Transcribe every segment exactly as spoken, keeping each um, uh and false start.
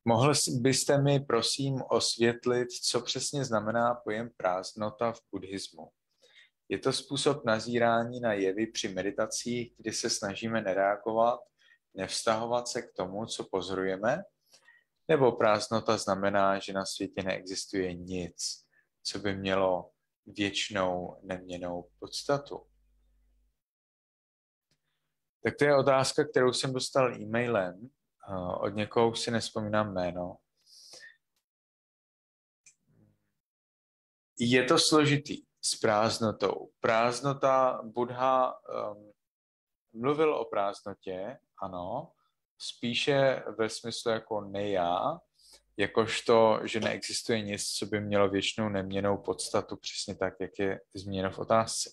Mohl byste mi prosím osvětlit, co přesně znamená pojem prázdnota v buddhismu? Je to způsob nazírání na jevy při meditacích, kdy se snažíme nereagovat, nevztahovat se k tomu, co pozorujeme? Nebo prázdnota znamená, že na světě neexistuje nic, co by mělo věčnou, neměnnou podstatu? Tak to je otázka, kterou jsem dostal e-mailem. Od někoho už si nevzpomínám jméno. Je to složitý s prázdnotou. Prázdnota, Buddha um, mluvil o prázdnotě, ano, spíše ve smyslu jako nejá, jakožto, že neexistuje nic, co by mělo věčnou neměnnou podstatu, přesně tak, jak je zmíněno v otázce.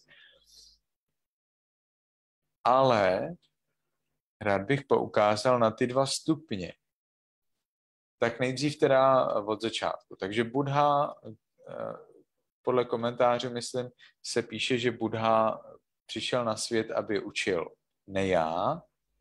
Ale rád bych poukázal na ty dva stupně. Tak nejdřív teda od začátku. Takže Buddha, podle komentářů, myslím, se píše, že Buddha přišel na svět, aby učil nejá,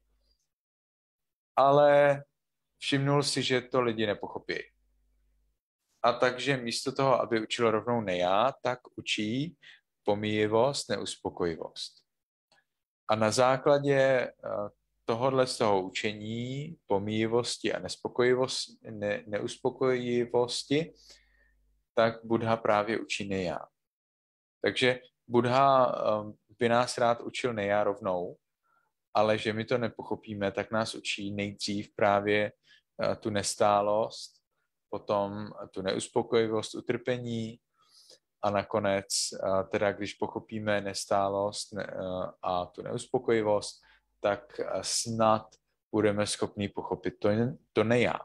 ale všimnul si, že to lidi nepochopí. A takže místo toho, aby učil rovnou nejá, tak učí pomíjivost, neuspokojivost. A na základě tohodle z toho učení, pomíjivosti a nespokojivosti, ne, neuspokojivosti, tak Buddha právě učí nejá. Takže Buddha by nás rád učil nejá rovnou, ale že my to nepochopíme, tak nás učí nejdřív právě tu nestálost, potom tu neuspokojivost, utrpení a nakonec, teda když pochopíme nestálost a tu neuspokojivost, tak snad budeme schopni pochopit to, to nejá.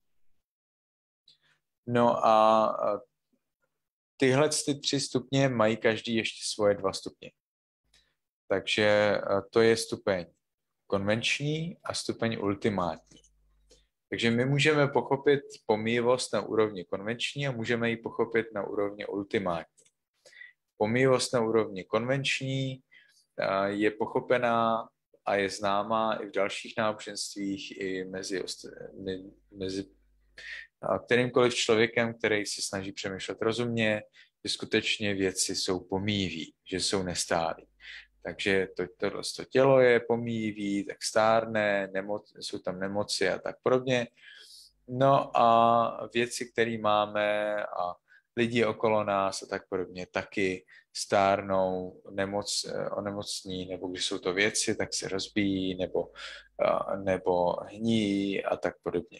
No a tyhle ty tři stupně mají každý ještě svoje dva stupně. Takže to je stupeň konvenční a stupeň ultimátní. Takže my můžeme pochopit pomíjivost na úrovni konvenční a můžeme ji pochopit na úrovni ultimátní. Pomíjivost na úrovni konvenční je pochopená a je známá i v dalších náboženstvích, i mezi, mezi kterýmkoliv člověkem, který si snaží přemýšlet rozumně, že skutečně věci jsou pomíjiví, že jsou nestálí. Takže to, tohle to tělo je pomíjivý, tak stárne, nemoc, jsou tam nemoci a tak podobně. No a věci, které máme a lidi okolo nás a tak podobně taky stárnou, nemoc, onemocní, nebo když jsou to věci, tak se rozbíjí, nebo, nebo hníjí a tak podobně.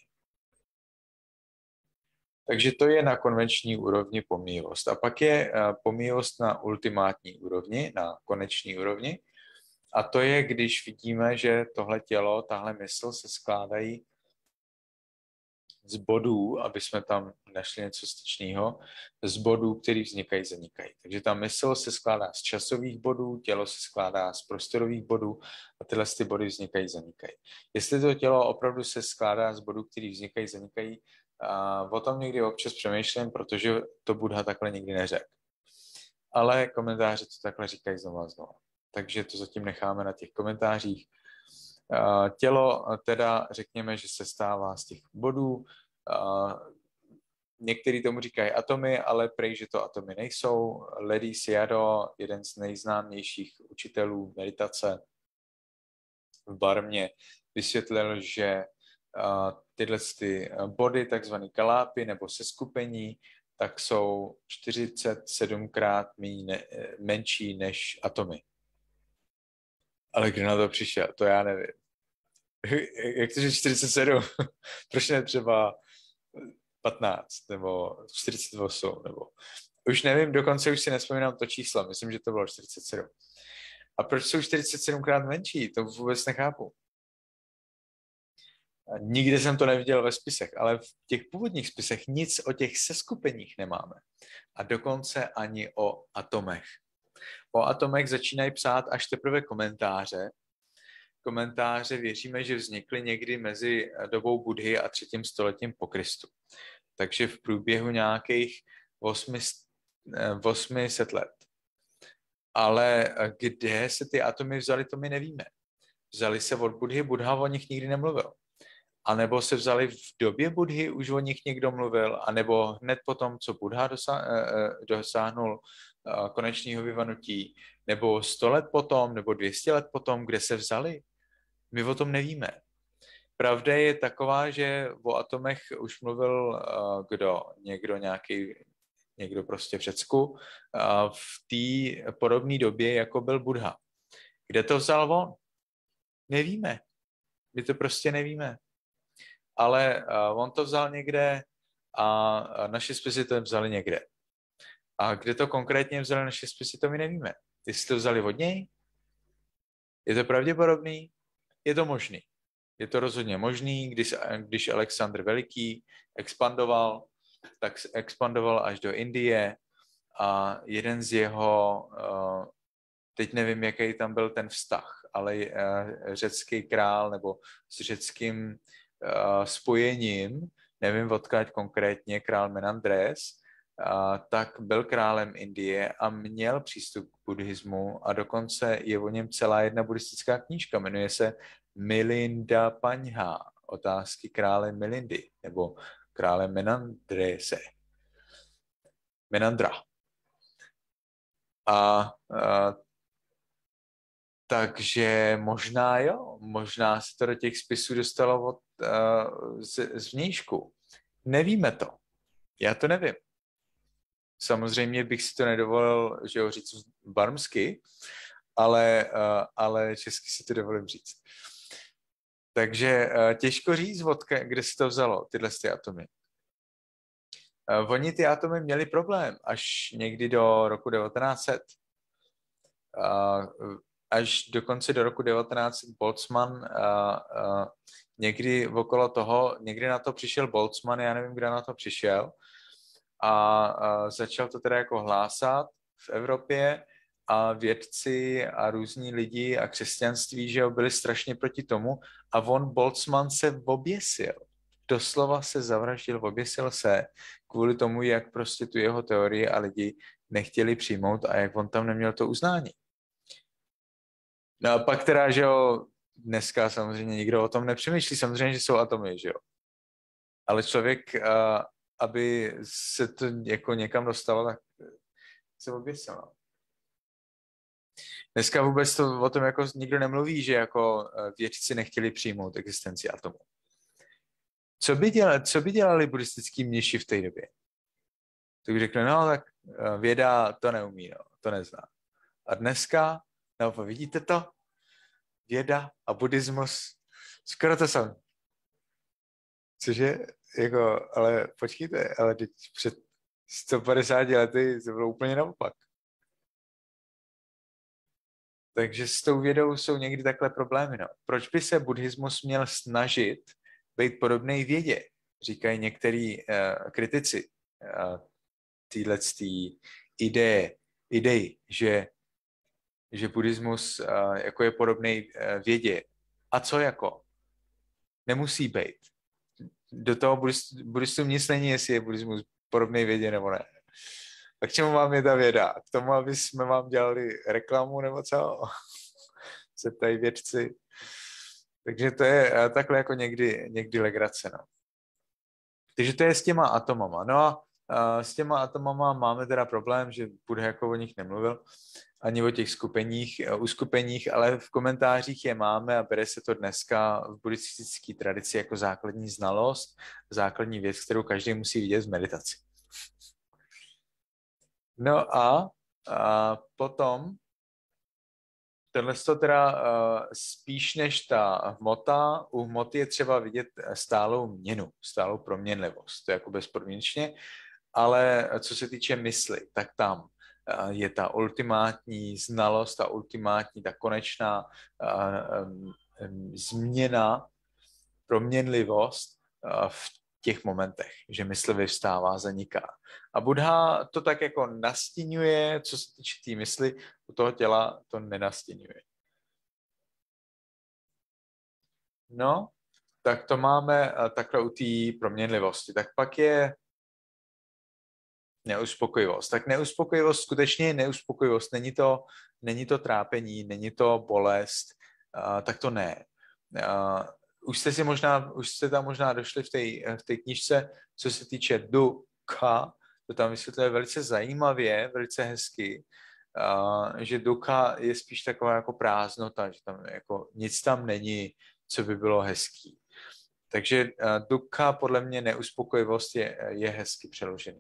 Takže to je na konvenční úrovni pomíjivost. A pak je pomíjivost na ultimátní úrovni, na koneční úrovni. A to je, když vidíme, že tohle tělo, tahle mysl se skládají z bodů, aby jsme tam našli něco styčného, z bodů, které vznikají, zanikají. Takže ta mysl se skládá z časových bodů, tělo se skládá z prostorových bodů a tyhle ty body vznikají, zanikají. Jestli to tělo opravdu se skládá z bodů, které vznikají, zanikají, a o tom někdy občas přemýšlím, protože to Buddha takhle nikdy neřekl. Ale komentáře to takhle říkají znovu a znovu. Takže to zatím necháme na těch komentářích. Tělo teda řekněme, že se stává z těch bodů. Někteří tomu říkají atomy, ale prej, že to atomy nejsou. Ledi Sayadaw, jeden z nejznámějších učitelů meditace v Barmě, vysvětlil, že tyhle ty body, takzvané kalápy nebo seskupení, tak jsou čtyřicet sedmkrát menší než atomy. Ale kdo na to přišel, to já nevím. Jak to, že čtyřicet sedm? Proč ne třeba patnáct nebo čtyřicet osm? Nebo... Už nevím, dokonce už si nevzpomínám to číslo, myslím, že to bylo čtyřicet sedm. A proč jsou čtyřicet sedmkrát menší? To vůbec nechápu. Nikdy jsem to neviděl ve spisech, ale v těch původních spisech nic o těch seskupeních nemáme. A dokonce ani o atomech. O atomech začínají psát až teprve komentáře. Komentáře věříme, že vznikly někdy mezi dobou Buddhy a třetím stoletím po Kristu. Takže v průběhu nějakých osmi set let. Ale kde se ty atomy vzaly, to my nevíme. Vzali se od Buddhy, Buddha o nich nikdy nemluvil. A nebo se vzali v době Budhy, už o nich někdo mluvil, a nebo hned potom, co Buddha dosáhnul konečného vyvanutí, nebo sto let potom, nebo dvě stě let potom, kde se vzali? My o tom nevíme. Pravda je taková, že o atomech už mluvil kdo? Někdo nějaký, někdo prostě v Řecku, v té podobné době, jako byl Buddha. Kde to vzal on? Nevíme. My to prostě nevíme. Ale on to vzal někde a naše spisy to vzali někde. A kde to konkrétně vzali naše spisy, to my nevíme. Jestli to vzali od něj? Je to pravděpodobný? Je to možný. Je to rozhodně možný, když, když Alexandr Veliký expandoval, tak expandoval až do Indie a jeden z jeho, teď nevím, jaký tam byl ten vztah, ale řecký král nebo s řeckým spojením, nevím odkud konkrétně, král Menandres, tak byl králem Indie a měl přístup k buddhismu a dokonce je o něm celá jedna buddhistická knížka, jmenuje se Milinda Paňha, otázky krále Milindy, nebo krále Menandrese. Menandra. A, a takže možná jo, možná se to do těch spisů dostalo od, uh, z, z vnějšku. Nevíme to. Já to nevím. Samozřejmě bych si to nedovolil, že ho říct barmsky, ale, uh, ale česky si to dovolím říct. Takže uh, těžko říct, odka, kde se to vzalo, tyhle ty atomy. Uh, oni ty atomy měli problém až někdy do roku devatenáct set. Uh, až dokonce do roku devatenáct set Boltzmann uh, uh, někdy okolo toho, někdy na to přišel Boltzmann, já nevím, kde na to přišel, a uh, začal to teda jako hlásat v Evropě a vědci a různí lidi a křesťanství, že jo, byli strašně proti tomu a on Boltzmann se oběsil. Doslova se zavraždil, oběsil se kvůli tomu, jak prostě tu jeho teorii a lidi nechtěli přijmout a jak on tam neměl to uznání. No a pak teda, že jo, dneska samozřejmě nikdo o tom nepřemýšlí, samozřejmě, že jsou atomy, že jo. Ale člověk, aby se to jako někam dostalo, tak se oběsil. No. Dneska vůbec to o tom jako nikdo nemluví, že jako vědci nechtěli přijmout existenci atomu. Co by dělali, co by dělali buddhistický mniši v té době? Tak řekli, no tak věda to neumí, no, to nezná. A dneska, no vidíte to? Věda a buddhismus, skoro to samé. Cože, jako, ale počkejte, ale teď před sto padesáti lety to bylo úplně naopak. Takže s tou vědou jsou někdy takhle problémy. No. Proč by se buddhismus měl snažit být podobný vědě? Říkají některý uh, kritici uh, téhletý ideje, idei, že, že buddhismus uh, jako je podobný uh, vědě. A co jako? Nemusí být. Do toho buddhistům nic není, jestli je buddhismus podobný vědě nebo ne. Tak k čemu vám je ta věda? K tomu, aby jsme vám dělali reklamu nebo co? Se ptají vědci. Takže to je takhle jako někdy, někdy legrace. No. Takže to je s těma atomama. No a, a s těma atomama máme teda problém, že Buddha jako o nich nemluvil, ani o těch skupeních, uskupeních, ale v komentářích je máme a bere se to dneska v buddhistické tradici jako základní znalost, základní věc, kterou každý musí vidět v meditaci. No a, a potom tohle to teda uh, spíš než ta hmota, u hmoty je třeba vidět stálou měnu, stálou proměnlivost, to je jako bezpodmínečně, ale co se týče mysli, tak tam uh, je ta ultimátní znalost, ta ultimátní, ta konečná uh, um, um, změna, proměnlivost uh, v těch momentech, že mysl vyvstává, zaniká. A Buddha to tak jako nastínuje, co se týče té mysli, u toho těla to nenastínuje. No, tak to máme takhle u té proměnlivosti. Tak pak je neuspokojivost. Tak neuspokojivost skutečně je neuspokojivost. Není to, není to trápení, není to bolest, uh, tak to ne. Uh, už jste si možná, už jste tam možná došli v té v té knížce, co se týče dukkha, to tam vysvětluje velice zajímavě, velice hezky, uh, že dukkha je spíš taková jako prázdnota, že tam jako nic tam není, co by bylo hezký. Takže uh, dukkha podle mě neuspokojivost je, je hezky přeložený.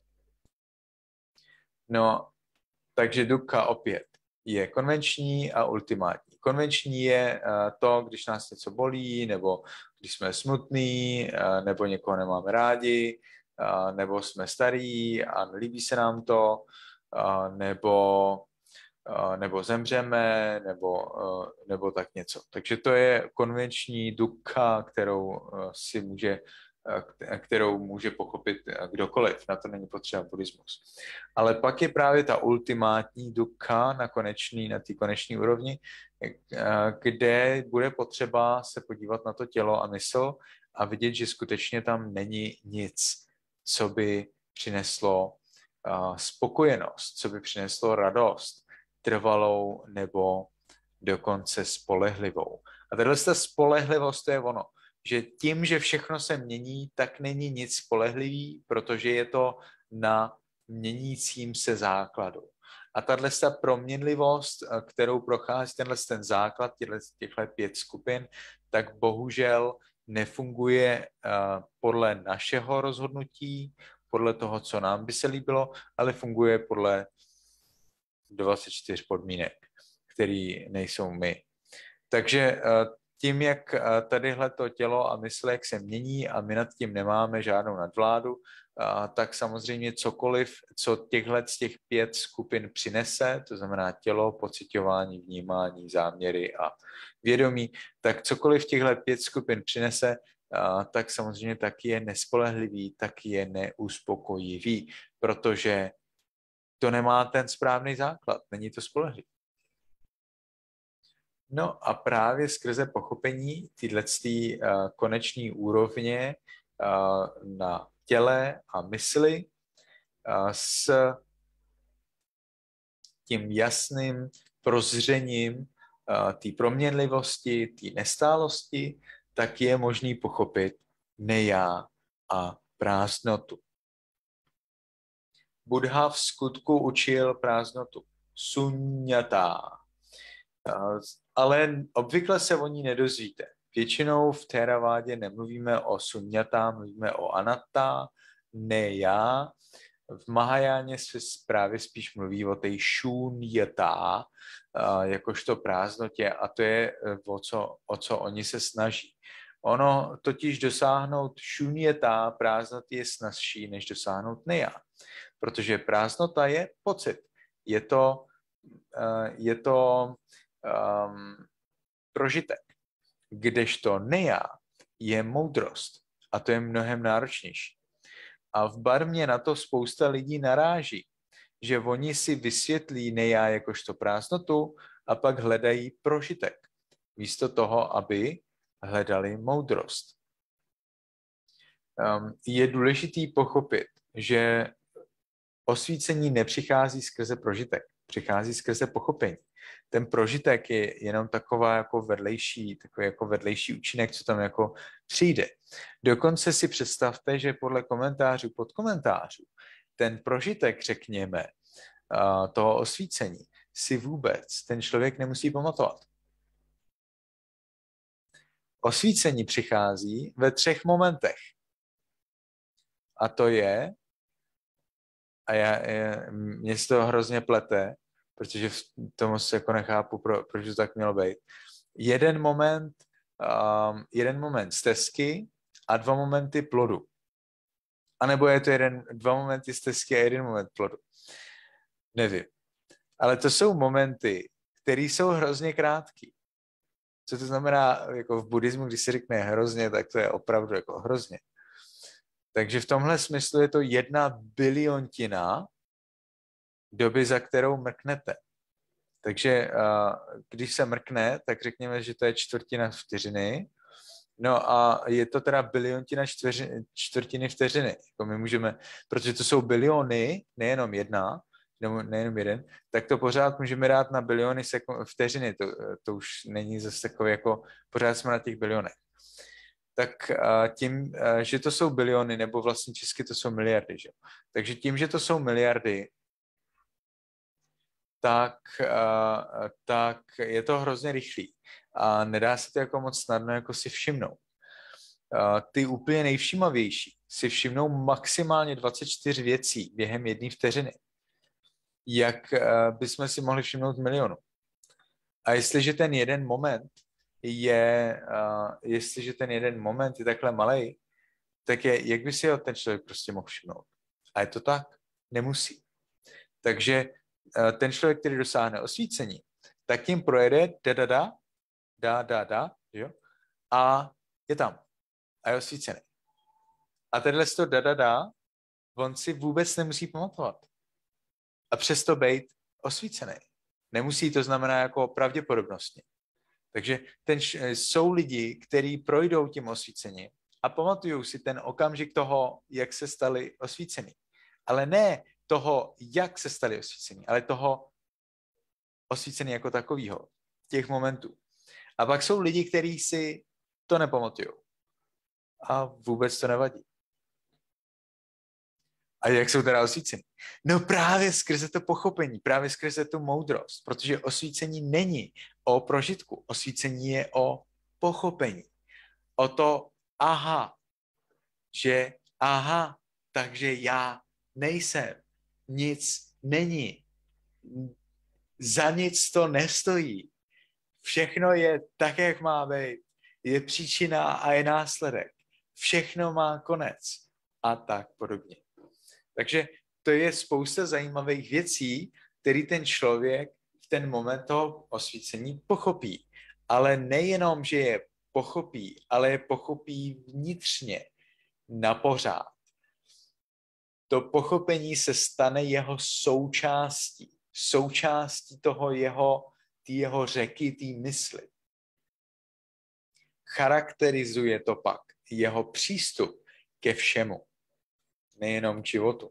No, takže dukkha opět je konvenční a ultimátní. Konvenční je uh, to, když nás něco bolí, nebo když jsme smutní, uh, nebo někoho nemáme rádi, uh, nebo jsme starí a nelíbí se nám to, uh, nebo, uh, nebo zemřeme, nebo, uh, nebo tak něco. Takže to je konvenční dukkha, kterou uh, si může kterou může pochopit kdokoliv. Na to není potřeba buddhismus. Ale pak je právě ta ultimátní dukkha na konečný, na té konečné úrovni, kde bude potřeba se podívat na to tělo a mysl a vidět, že skutečně tam není nic, co by přineslo spokojenost, co by přineslo radost, trvalou nebo dokonce spolehlivou. A tahle spolehlivost, to je ono, že tím, že všechno se mění, tak není nic spolehlivý, protože je to na měnícím se základu. A tahle proměnlivost, kterou prochází tenhle ten základ, těchto pět skupin, tak bohužel nefunguje podle našeho rozhodnutí, podle toho, co nám by se líbilo, ale funguje podle dvacet čtyři podmínek, které nejsou my. Takže tím, jak tadyhle to tělo a mysl, jak se mění a my nad tím nemáme žádnou nadvládu, tak samozřejmě cokoliv, co těchhle z těch pět skupin přinese, to znamená tělo, pociťování, vnímání, záměry a vědomí, tak cokoliv těchhle pět skupin přinese, tak samozřejmě taky je nespolehlivý, taky je neuspokojivý, protože to nemá ten správný základ, není to spolehlivý. No a právě skrze pochopení této uh, koneční úrovně uh, na těle a mysli uh, s tím jasným prozřením uh, té proměnlivosti, té nestálosti, tak je možný pochopit nejá a prázdnotu. Buddha v skutku učil prázdnotu. Sunyata. Uh, ale obvykle se o ní nedozvíte. Většinou v Theravádě nemluvíme o sunyata, mluvíme o anatta, ne já. V Mahajáně se právě spíš mluví o té šunyata, jakožto prázdnotě, a to je, o co, o co oni se snaží. Ono totiž dosáhnout šunyata, prázdnoty, je snazší, než dosáhnout nejá. Protože prázdnota je pocit. Je to, je to Um, prožitek. Kdežto nejá je moudrost a to je mnohem náročnější. A v Barmě na to spousta lidí naráží, že oni si vysvětlí nejá jakožto prázdnotu a pak hledají prožitek, místo toho, aby hledali moudrost. Um, je důležitý pochopit, že osvícení nepřichází skrze prožitek, přichází skrze pochopení. Ten prožitek je jenom taková jako vedlejší, takový jako vedlejší účinek, co tam jako přijde. Dokonce si představte, že podle komentářů, pod komentářů, ten prožitek, řekněme, toho osvícení, si vůbec ten člověk nemusí pamatovat. Osvícení přichází ve třech momentech. A to je, a já, já, mě se to hrozně plete, protože v tomu se jako nechápu, pro, proč to tak mělo být. Jeden moment, um, jeden moment stezky a dva momenty plodu. A nebo je to jeden, dva momenty stezky a jeden moment plodu. Nevím. Ale to jsou momenty, které jsou hrozně krátký. Co to znamená, jako v buddhismu, když se řekne hrozně, tak to je opravdu jako hrozně. Takže v tomhle smyslu je to jedna biliontina doby, za kterou mrknete. Takže když se mrkne, tak řekněme, že to je čtvrtina vteřiny. No a je to teda biliontina čtveři, čtvrtiny vteřiny. Jako my můžeme, protože to jsou biliony, nejenom jedna, nejenom jeden, tak to pořád můžeme dát na biliony vteřiny. To, to už není zase takové jako, pořád jsme na těch bilionech. tak uh, tím, uh, že to jsou biliony, nebo vlastně česky to jsou miliardy, že? Takže tím, že to jsou miliardy, tak, uh, tak je to hrozně rychlý. A nedá se to jako moc snadno jako si všimnout. Uh, ty úplně nejvšímavější si všimnou maximálně dvacet čtyři věcí během jedné vteřiny. Jak uh, bychom si mohli všimnout milionu. A jestliže ten jeden moment je, uh, jestliže ten jeden moment je takhle malej, tak je, jak by si ho ten člověk prostě mohl všimnout. A je to tak? Nemusí. Takže uh, ten člověk, který dosáhne osvícení, tak tím projede da, da, da, da, da, da, jo? A je tam. A je osvícený. A tenhle to da, da, da, on si vůbec nemusí pamatovat. A přesto být osvícený. Nemusí, to znamená jako pravděpodobnostně. Takže ten, jsou lidi, kteří projdou tím osvícením a pamatují si ten okamžik toho, jak se stali osvícení. Ale ne toho, jak se stali osvícení, ale toho osvícení jako takového, těch momentů. A pak jsou lidi, kteří si to nepamatují. A vůbec to nevadí. A jak jsou teda osvícení? No právě skrze to pochopení, právě skrze tu moudrost, protože osvícení není o prožitku, osvícení je o pochopení. O to, aha, že aha, takže já nejsem, nic není, za nic to nestojí, všechno je tak, jak má být, je příčina a je následek, všechno má konec a tak podobně. Takže to je spousta zajímavých věcí, který ten člověk v ten moment toho osvícení pochopí. Ale nejenom, že je pochopí, ale je pochopí vnitřně, na pořád. To pochopení se stane jeho součástí. Součástí toho jeho, tý jeho řeky, té mysli. Charakterizuje to pak jeho přístup ke všemu. Nejenom k životu.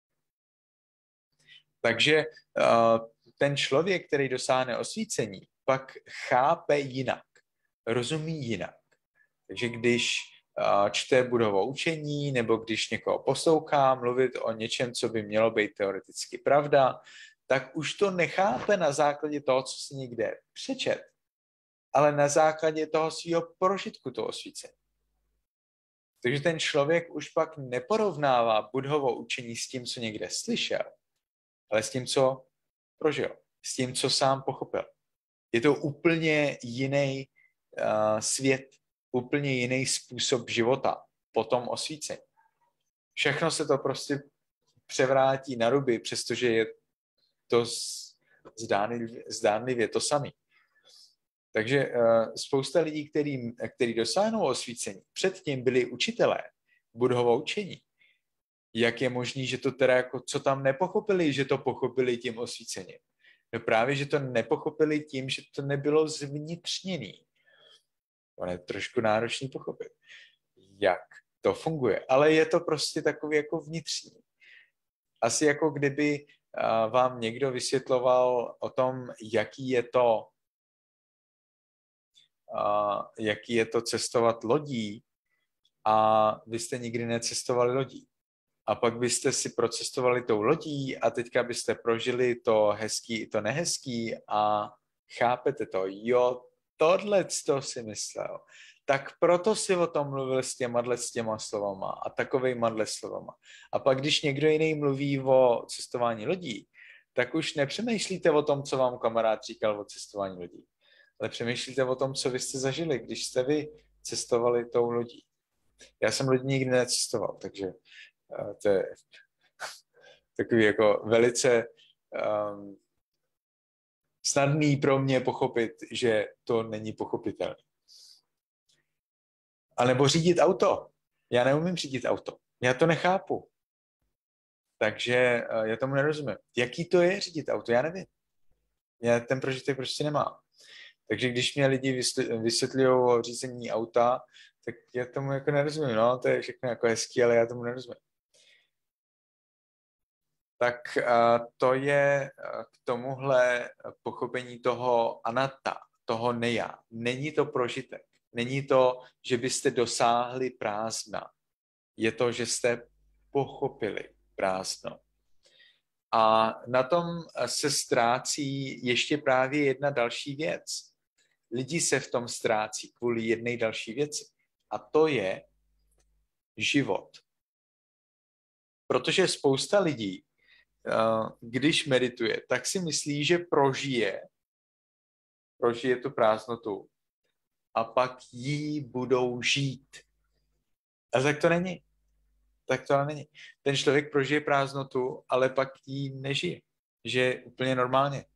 Takže uh, ten člověk, který dosáhne osvícení, pak chápe jinak, rozumí jinak. Takže když uh, čte budovou učení, nebo když někoho poslouchá mluvit o něčem, co by mělo být teoreticky pravda, tak už to nechápe na základě toho, co si někde přečet, ale na základě toho svého prožitku toho osvícení. Takže ten člověk už pak neporovnává Budhovo učení s tím, co někde slyšel, ale s tím, co prožil, s tím, co sám pochopil. Je to úplně jiný uh, svět, úplně jiný způsob života po tom osvícení. Všechno se to prostě převrátí na ruby, přestože je to zdánlivě, zdánlivě to samé. Takže uh, spousta lidí, který, který dosáhnou osvícení, předtím byli učitelé Budhovo učení. Jak je možný, že to teda jako, co tam nepochopili, že to pochopili tím osvícením? No právě, že to nepochopili tím, že to nebylo zvnitřněný. To je trošku náročný pochopit, jak to funguje. Ale je to prostě takový jako vnitřní. Asi jako kdyby uh, vám někdo vysvětloval o tom, jaký je to, uh, jaký je to cestovat lodí a vy jste nikdy necestovali lodí. A pak byste si procestovali tou lodí a teďka byste prožili to hezký i to nehezký a chápete to. Jo, tohle to si myslel. Tak proto si o tom mluvil s těma, s těma slovama a takovejma slovama. A pak, když někdo jiný mluví o cestování lodí, tak už nepřemýšlíte o tom, co vám kamarád říkal o cestování lodí. Ale přemýšlíte o tom, co vy jste zažili, když jste vy cestovali tou lodí. Já jsem lodí nikdy necestoval, takže to je takový jako velice um, snadný pro mě pochopit, že to není pochopitelné. A nebo řídit auto. Já neumím řídit auto. Já to nechápu. Takže uh, já tomu nerozumím. Jaký to je řídit auto? Já nevím. Já ten prožitek prostě nemám. Takže když mě lidi vysvětlují o řízení auta, tak já tomu jako nerozumím. No, to je všechno jako hezký, ale já tomu nerozumím. Tak uh, to je uh, k tomuhle pochopení toho anatta, toho neja. Není to prožitek. Není to, že byste dosáhli prázdna. Je to, že jste pochopili prázdno. A na tom se ztrácí ještě právě jedna další věc. Lidi se v tom ztrácí kvůli jedné další věci. A to je život. Protože spousta lidí, když medituje, tak si myslí, že prožije, prožije tu prázdnotu a pak jí budou žít. A tak to není. Tak to ale není. Ten člověk prožije prázdnotu, ale pak jí nežije. Žije úplně normálně.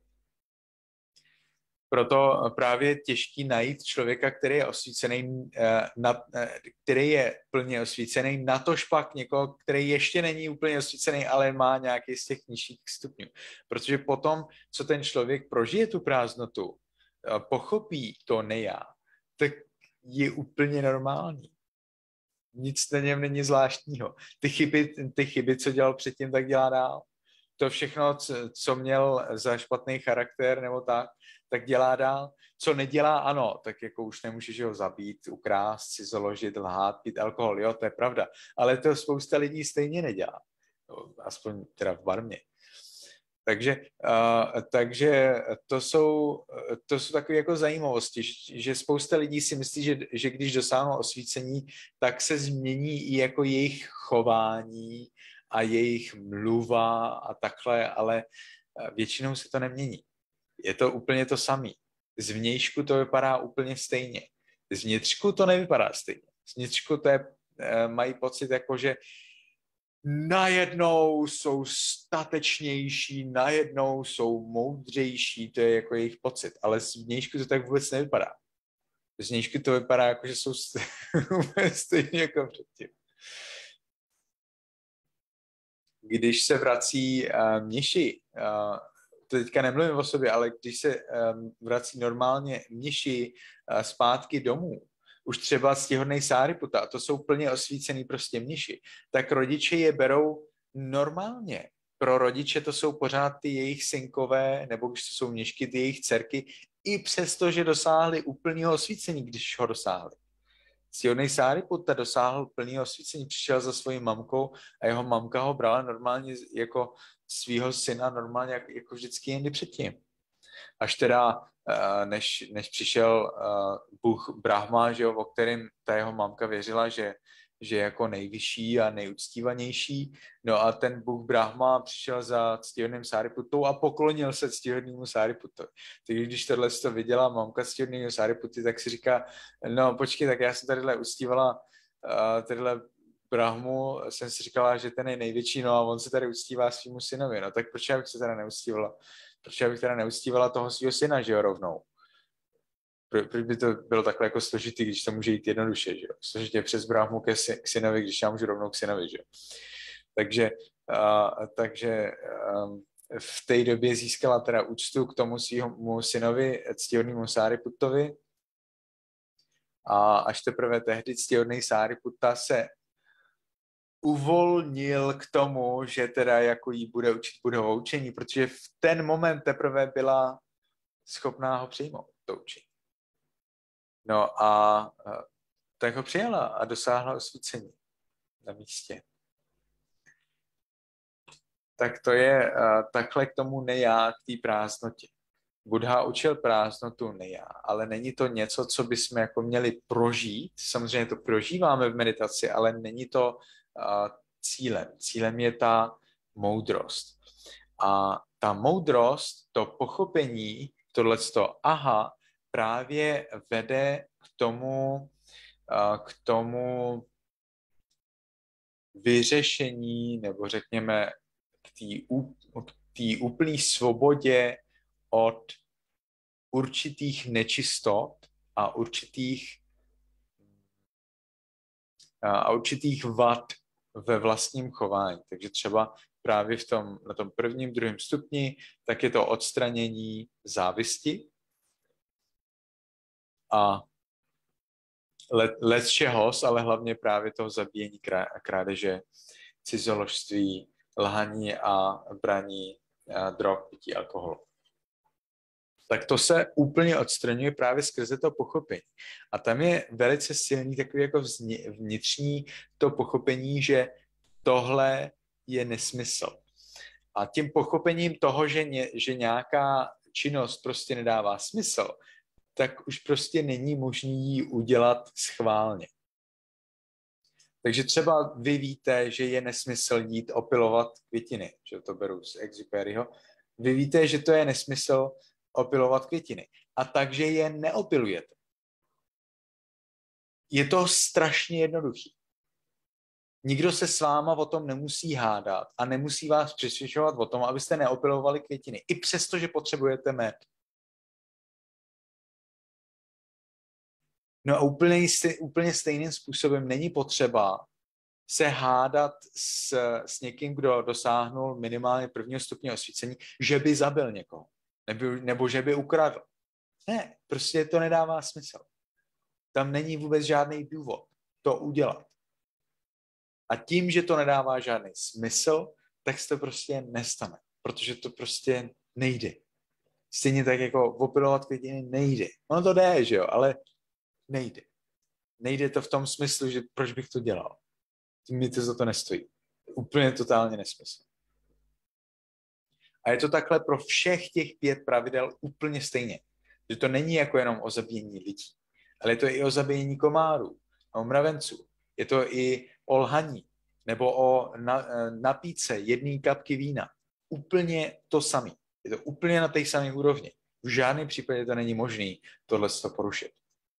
Proto právě je těžký najít člověka, který je osvícený, který je plně osvícený, natož pak někoho, který ještě není úplně osvícený, ale má nějaký z těch nižších stupňů. Protože potom, co ten člověk prožije tu prázdnotu, pochopí to nejá, tak je úplně normální. Nic na něm není zvláštního. Ty chyby, ty chyby, co dělal předtím, tak dělá dál. To všechno, co měl za špatný charakter nebo tak, tak dělá dál. Co nedělá, ano, tak jako už nemůžeš ho zabít, ukrást, si založit, lhát, pít alkohol, jo, to je pravda. Ale to spousta lidí stejně nedělá. Aspoň teda v Barmě. Takže, uh, takže to jsou, to jsou takové jako zajímavosti, že spousta lidí si myslí, že, že když dosáhnou osvícení, tak se změní i jako jejich chování a jejich mluva a takhle, ale většinou se to nemění. Je to úplně to samé. Zvnějšku to vypadá úplně stejně. Zvnitřku to nevypadá stejně. Zvnitřku to je, mají pocit jako, že najednou jsou statečnější, najednou jsou moudřejší, to je jako jejich pocit. Ale zvnějšku to tak vůbec nevypadá. Zvnějšku to vypadá jako, že jsou úplně stejně jako předtím. Když se vrací uh, mniši, uh, to teďka nemluvím o sobě, ale když se um, vrací normálně mniši uh, zpátky domů, už třeba ctihodnej Sáriputa, a to jsou plně osvícený prostě mniši, tak rodiče je berou normálně. Pro rodiče to jsou pořád ty jejich synkové, nebo když to jsou mnišky, ty jejich dcerky, i přesto, že dosáhli úplného osvícení, když ho dosáhli. Ctihodnej Sáriputa dosáhl plného osvícení, přišel za svojí mamkou a jeho mamka ho brala normálně jako svýho syna, normálně jako, jako vždycky jindy předtím. Až teda, než, než přišel Bůh Brahma, že jo, o kterém ta jeho mamka věřila, že, že je jako nejvyšší a nejuctívanější. No a ten Bůh Brahma přišel za ctihodným Sáriputou a poklonil se ctihodnému Sáriputovi. Takže když tohle to viděla mamka ctihodného Sáriputy, tak si říká, no počkej, tak já jsem tadyhle uctívala tadyhle Brahmu, jsem si říkala, že ten je největší, no a on se tady uctívá svýmu synovi, no tak proč já bych se teda neuctívala? Proč já bych teda neustívala toho svého syna, že jo, rovnou? Proč by to bylo takhle jako složitý, když to může jít jednoduše, že jo? Složitě přes Brahmu ke k synovi, když já můžu rovnou k synovi, že jo? Takže, uh, takže um, v té době získala teda úctu k tomu svýmu synovi, ctihodnému Sáriputovi, a až teprve tehdy ctihodný Sáriputa se uvolnil k tomu, že teda jako jí bude učit Buddhovo učení, protože v ten moment teprve byla schopná ho přijmout, to učení. No a tak ho přijala a dosáhla osvícení na místě. Tak to je takhle k tomu nejá, k té prázdnotě. Buddha učil prázdnotu nejá, ale není to něco, co bychom jako měli prožít. Samozřejmě to prožíváme v meditaci, ale není to uh, cílem. Cílem je ta moudrost. A ta moudrost, to pochopení, tohleto aha, právě vede k tomu, uh, k tomu vyřešení, nebo řekněme k té úplné svobodě od určitých nečistot a určitých, a určitých vad ve vlastním chování. Takže třeba právě v tom, na tom prvním, druhém stupni, tak je to odstranění závisti a let, let čehos, ale hlavně právě toho zabíjení, krádeže, cizoložství, lhaní a braní a drog, pití alkoholu. tak to se úplně odstraňuje právě skrze to pochopení. A tam je velice silný takový jako vnitřní to pochopení, že tohle je nesmysl. A tím pochopením toho, že, ně, že nějaká činnost prostě nedává smysl, tak už prostě není možný ji udělat schválně. Takže třeba vy víte, že je nesmysl jít opilovat květiny, že to beru z Exupéryho. Vy víte, že to je nesmysl opilovat květiny. A takže je neopilujete. Je to strašně jednoduchý. Nikdo se s váma o tom nemusí hádat a nemusí vás přesvědčovat o tom, abyste neopilovali květiny. I přesto, že potřebujete med. No a úplně, úplně stejným způsobem není potřeba se hádat s, s někým, kdo dosáhnul minimálně prvního stupně osvícení, že by zabil někoho. Nebo, nebo že by ukradl. Ne, prostě to nedává smysl. Tam není vůbec žádný důvod to udělat. A tím, že to nedává žádný smysl, tak se to prostě nestane. Protože to prostě nejde. Stejně tak jako opilovat květiny nejde. Ono to jde, že jo, ale nejde. Nejde to v tom smyslu, že proč bych to dělal. Mi to za to nestojí. Úplně totálně nesmysl. A je to takhle pro všech těch pět pravidel úplně stejně. Že to není jako jenom o zabíjení lidí, ale je to i o zabíjení komárů a o mravenců. Je to i o lhaní nebo o na, napít se jedné kapky vína. Úplně to samé. Je to úplně na té samé úrovni. V žádném případě to není možné tohle to porušit.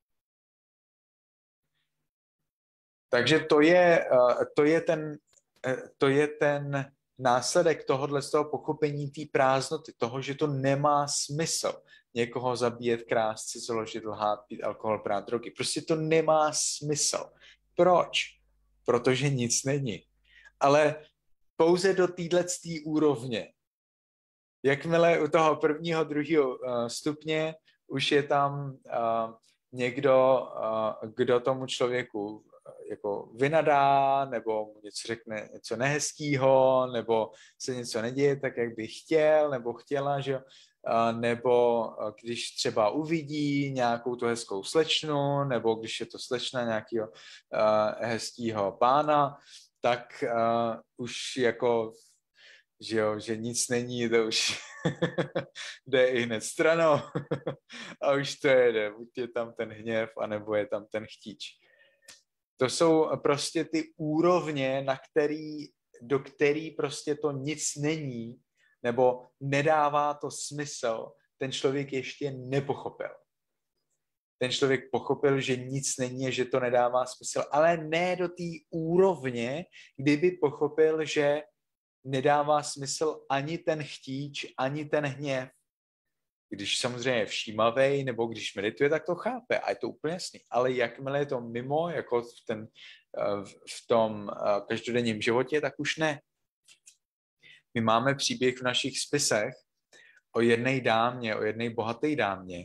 Takže to je, to je ten, to je ten následek tohohle z toho pochopení té prázdnoty, toho, že to nemá smysl někoho zabíjet, krást, si založit, lhát, pít alkohol, brát drogy. Prostě to nemá smysl. Proč? Protože nic není. Ale pouze do této úrovně. Jakmile u toho prvního, druhého stupně už je tam někdo, kdo tomu člověku jako vynadá, nebo mu něco řekne něco nehezkýho, nebo se něco neděje tak, jak by chtěl, nebo chtěla, že jo? Nebo když třeba uvidí nějakou tu hezkou slečnu, nebo když je to slečna nějakého uh, hezkýho pána, tak uh, už jako, že jo, že nic není, to už jde i hned stranou a už to jede, buď je tam ten hněv, anebo je tam ten chtíč. To jsou prostě ty úrovně, na který, do který prostě to nic není, nebo nedává to smysl, ten člověk ještě nepochopil. Ten člověk pochopil, že nic není, že to nedává smysl, ale ne do té úrovně, kdyby pochopil, že nedává smysl ani ten chtíč, ani ten hněv. Když samozřejmě je všímavej, nebo když medituje, tak to chápe a je to úplně jasný. Ale jakmile je to mimo, jako v, ten, v tom každodenním životě, tak už ne. My máme příběh v našich spisech o jedné dámě, o jedné bohaté dámě,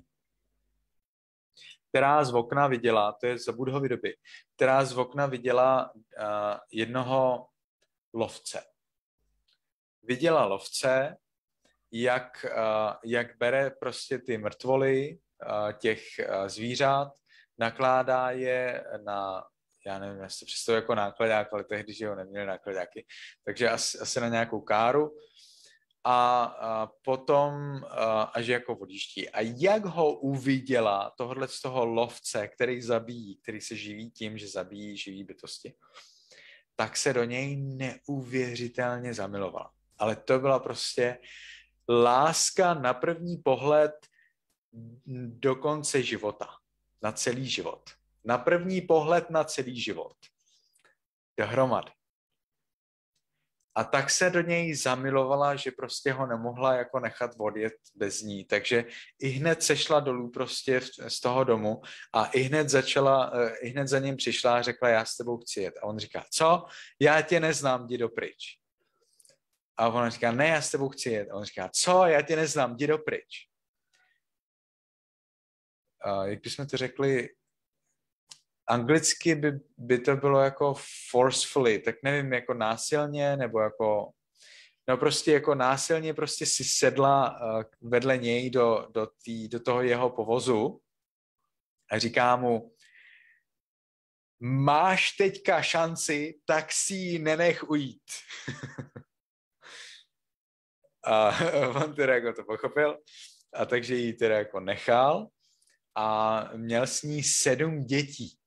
která z okna viděla, to je za Budhovy doby, která z okna viděla uh, jednoho lovce. Viděla lovce, jak, uh, jak bere prostě ty mrtvoly uh, těch uh, zvířat, nakládá je na, já nevím, jestli to představuji jako nákladák, ale tehdy, že ho neměli nákladáky, takže asi, asi na nějakou káru a, a potom a, až jako odjíždí. A jak ho uviděla tohle z toho lovce, který zabíjí, který se živí tím, že zabíjí živý bytosti, tak se do něj neuvěřitelně zamilovala. Ale to byla prostě láska na první pohled do konce života. Na celý život. Na první pohled na celý život. Dohromady. A tak se do něj zamilovala, že prostě ho nemohla jako nechat odjet bez ní. Takže i hned sešla dolů prostě z toho domu a i hned začala, i hned za ním přišla a řekla, já s tebou chci jet. A on říká, co? Já tě neznám, jdi dopryč. A ona říká, ne, já s tebou chci jet. A on říká, co? Já tě neznám, jdi dopryč. A jak bychom to řekli, anglicky by, by to bylo jako forcefully, tak nevím, jako násilně, nebo jako no prostě jako násilně prostě si sedla uh, vedle něj do, do, tý, do toho jeho povozu a říká mu, máš teďka šanci, tak si ji nenech ujít. A on teda jako to pochopil, a takže ji teda jako nechal a měl s ní sedm dětí.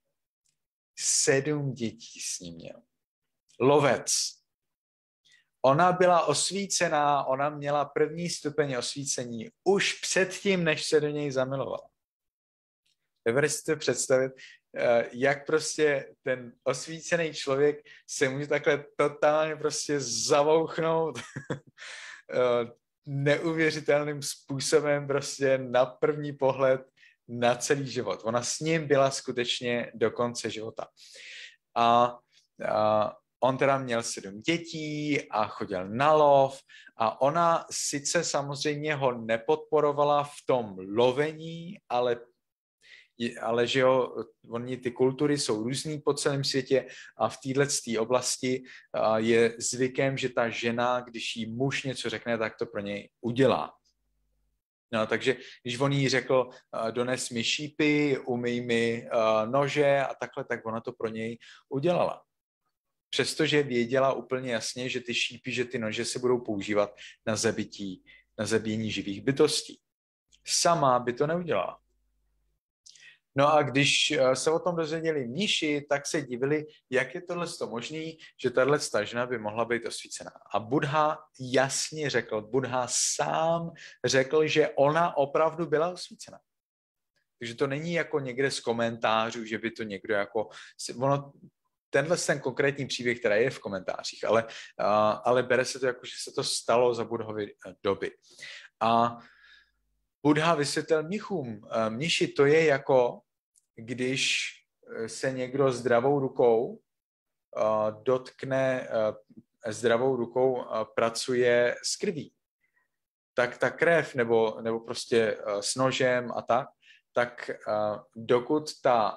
Sedm dětí s ním měl. Lovec. Ona byla osvícená, ona měla první stupeň osvícení už předtím, než se do něj zamilovala. Dovedete si to představit, jak prostě ten osvícený člověk se může takhle totálně prostě zavouchnout neuvěřitelným způsobem prostě na první pohled na celý život. Ona s ním byla skutečně do konce života. A, a on teda měl sedm dětí a chodil na lov a ona sice samozřejmě ho nepodporovala v tom lovení, ale ale že jo, oni ty kultury jsou různý po celém světě a v této oblasti je zvykem, že ta žena, když jí muž něco řekne, tak to pro něj udělá. No, takže když on jí řekl, dones mi šípy, umyj mi nože a takhle, tak ona to pro něj udělala. Přestože věděla úplně jasně, že ty šípy, že ty nože se budou používat na zabití, na zabíjení živých bytostí. Sama by to neudělala. No a když se o tom dozvěděli mniši, tak se divili, jak je tohle možné, že tahle žena by mohla být osvícená. A Buddha jasně řekl, Buddha sám řekl, že ona opravdu byla osvícená. Takže to není jako někde z komentářů, že by to někdo jako... Ono, tenhle ten konkrétní příběh, který je v komentářích, ale, ale bere se to jako, že se to stalo za Buddhovy doby. A Buddha vysvětlil mnichům, mniši, to je jako, když se někdo zdravou rukou dotkne, zdravou rukou pracuje s krví. Tak ta krev, nebo, nebo prostě s nožem a tak, tak dokud ta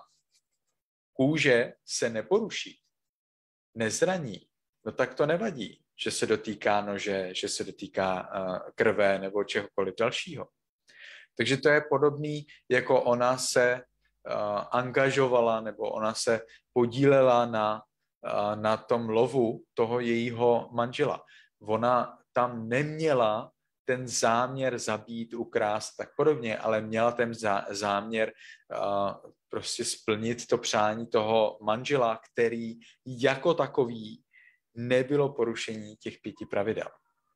kůže se neporuší, nezraní, no tak to nevadí, že se dotýká nože, že se dotýká krve nebo čehokoliv dalšího. Takže to je podobný, jako ona se uh, angažovala nebo ona se podílela na, uh, na tom lovu toho jejího manžela. Ona tam neměla ten záměr zabít, ukrást tak podobně, ale měla ten zá, záměr uh, prostě splnit to přání toho manžela, který jako takový nebylo porušení těch pěti pravidel.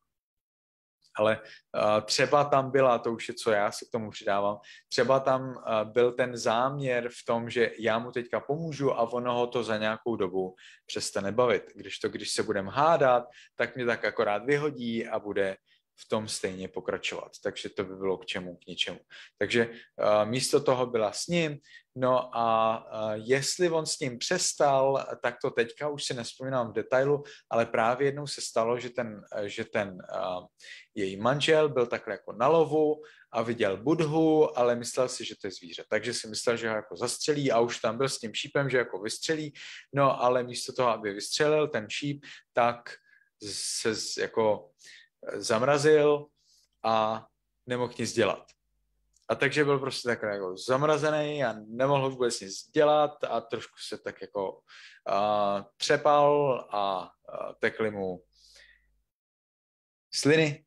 Ale uh, třeba tam byla, to už je, co já se k tomu přidávám, třeba tam uh, byl ten záměr v tom, že já mu teďka pomůžu a ono ho to za nějakou dobu přestane bavit. Když to, když se budeme hádat, tak mě tak akorát vyhodí a bude v tom stejně pokračovat. Takže to by bylo k čemu, k ničemu. Takže uh, místo toho byla s ním, no a uh, jestli on s ním přestal, tak to teďka už si nevzpomínám v detailu, ale právě jednou se stalo, že ten, že ten uh, její manžel byl takhle jako na lovu a viděl Buddhu, ale myslel si, že to je zvíře. Takže si myslel, že ho jako zastřelí a už tam byl s tím šípem, že jako vystřelí, no ale místo toho, aby vystřelil ten šíp, tak se jako zamrazil a nemohl nic dělat. A takže byl prostě takhle jako zamrazený a nemohl vůbec nic dělat a trošku se tak jako uh, třepal a uh, tekly mu sliny.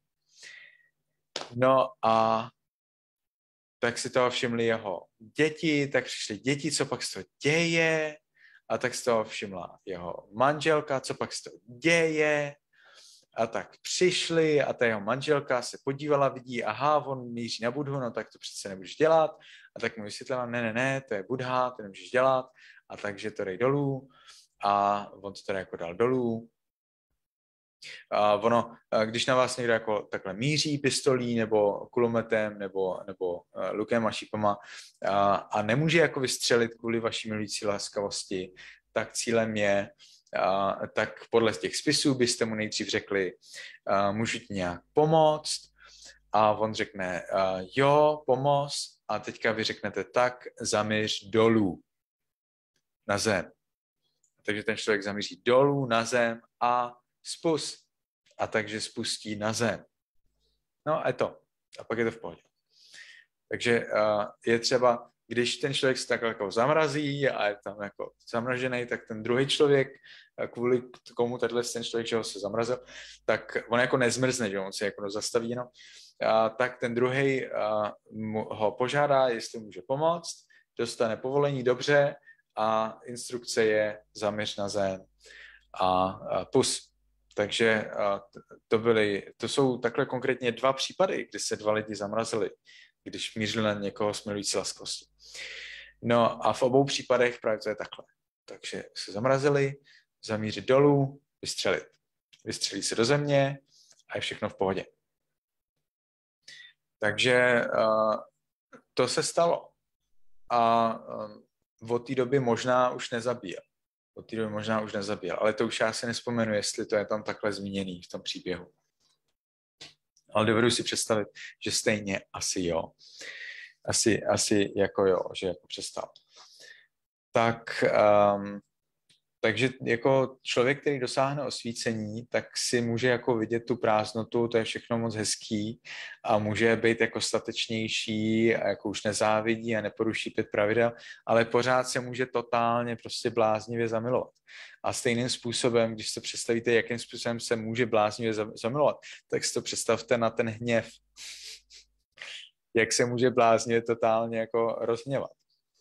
No a tak si toho všimli jeho děti, tak přišly děti, co pak se to děje, a tak si toho všimla jeho manželka, co pak se to děje. A tak přišli a ta jeho manželka se podívala, vidí, aha, on míří na Buddhu, no tak to přece nebudeš dělat. A tak mu vysvětlila, ne, ne, ne, to je Buddha, to nemůžeš dělat. A takže to dej dolů. A on to teda jako dal dolů. A ono, když na vás někdo jako takhle míří pistolí nebo kulometem nebo, nebo uh, lukem a šípama a, a nemůže jako vystřelit kvůli vaší milující laskavosti, tak cílem je, Uh, tak podle těch spisů byste mu nejdřív řekli, uh, můžu ti nějak pomoct? A on řekne, uh, jo, pomoct. A teďka vy řeknete, tak zamíř dolů na zem. Takže ten člověk zamíří dolů na zem a spust. a takže spustí na zem. No a je to. A pak je to v pohodě. Takže uh, je třeba, když ten člověk se takhle jako zamrazí a je tam jako zamražený, tak ten druhý člověk, kvůli komu tenhle ten člověk, že ho se zamrazil, tak on jako nezmrzne, že on se jako zastaví jenom, a tak ten druhý ho požádá, jestli může pomoct, dostane povolení dobře a instrukce je zaměř na zem a, a pus. Takže a, to, byly, to jsou takhle konkrétně dva případy, kdy se dva lidi zamrazili, když mířili na někoho s milující laskostí. No a v obou případech právě to je takhle. Takže se zamrazili, zamířit dolů, vystřelit. Vystřelí se do země a je všechno v pohodě. Takže uh, to se stalo. A um, od té doby možná už nezabíjel. Od té doby možná už nezabíjel. Ale to už já si nespomenu, jestli to je tam takhle zmíněný v tom příběhu. Ale dovedu si představit, že stejně asi jo. Asi, asi jako jo, že jako přestal. Tak, um, takže jako člověk, který dosáhne osvícení, tak si může jako vidět tu prázdnotu, to je všechno moc hezký a může být jako statečnější a jako už nezávidí a neporuší pět pravidel, ale pořád se může totálně prostě bláznivě zamilovat. A stejným způsobem, když se představíte, jakým způsobem se může bláznivě zamilovat, tak si to představte na ten hněv. Jak se může bláznivě totálně jako rozhněvat.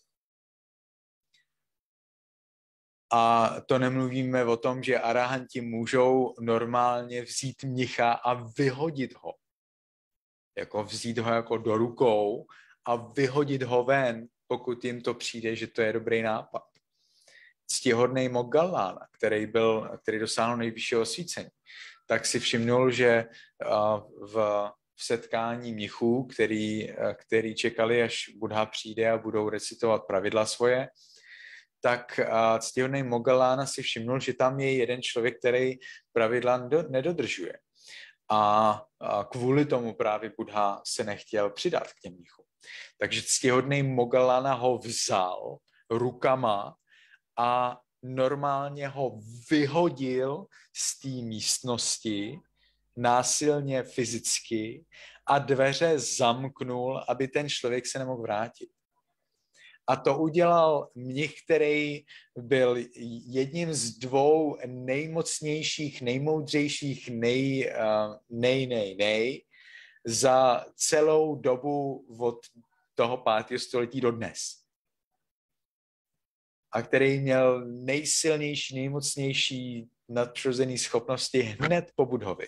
A to nemluvíme o tom, že arahanti můžou normálně vzít mnicha a vyhodit ho. Jako vzít ho jako do rukou a vyhodit ho ven, pokud jim to přijde, že to je dobrý nápad. Ctihodnej Moggallana, který, byl, který dosáhl nejvyššího osvícení, tak si všimnul, že v, v setkání mnichů, který, který čekali, až Buddha přijde a budou recitovat pravidla svoje, tak ctihodnej Moggallana si všimnul, že tam je jeden člověk, který pravidla nedodržuje. A kvůli tomu právě Buddha se nechtěl přidat k těm mnichům. Takže ctihodnej Moggallana ho vzal rukama a normálně ho vyhodil z té místnosti násilně fyzicky a dveře zamknul, aby ten člověk se nemohl vrátit. A to udělal mnich, který byl jedním z dvou nejmocnějších, nejmoudřejších, nej, uh, nej, nej, nej za celou dobu od toho pátého století do dnes. A který měl nejsilnější, nejmocnější nadpřirozené schopnosti hned po Buddhovi.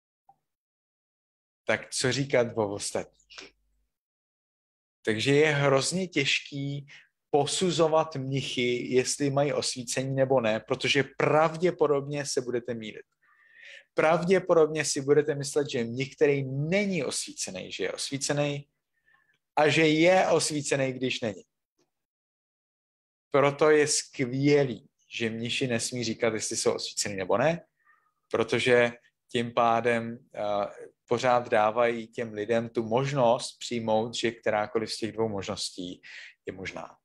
Tak co říkat o ostatních? Takže je hrozně těžký posuzovat mnichy, jestli mají osvícení nebo ne, protože pravděpodobně se budete mýlit. Pravděpodobně si budete myslet, že mnich, který není osvícený, že je osvícený a že je osvícený, když není. Proto je skvělý, že mniši nesmí říkat, jestli jsou osvícený nebo ne, protože tím pádem uh, pořád dávají těm lidem tu možnost přijmout, že kterákoliv z těch dvou možností je možná.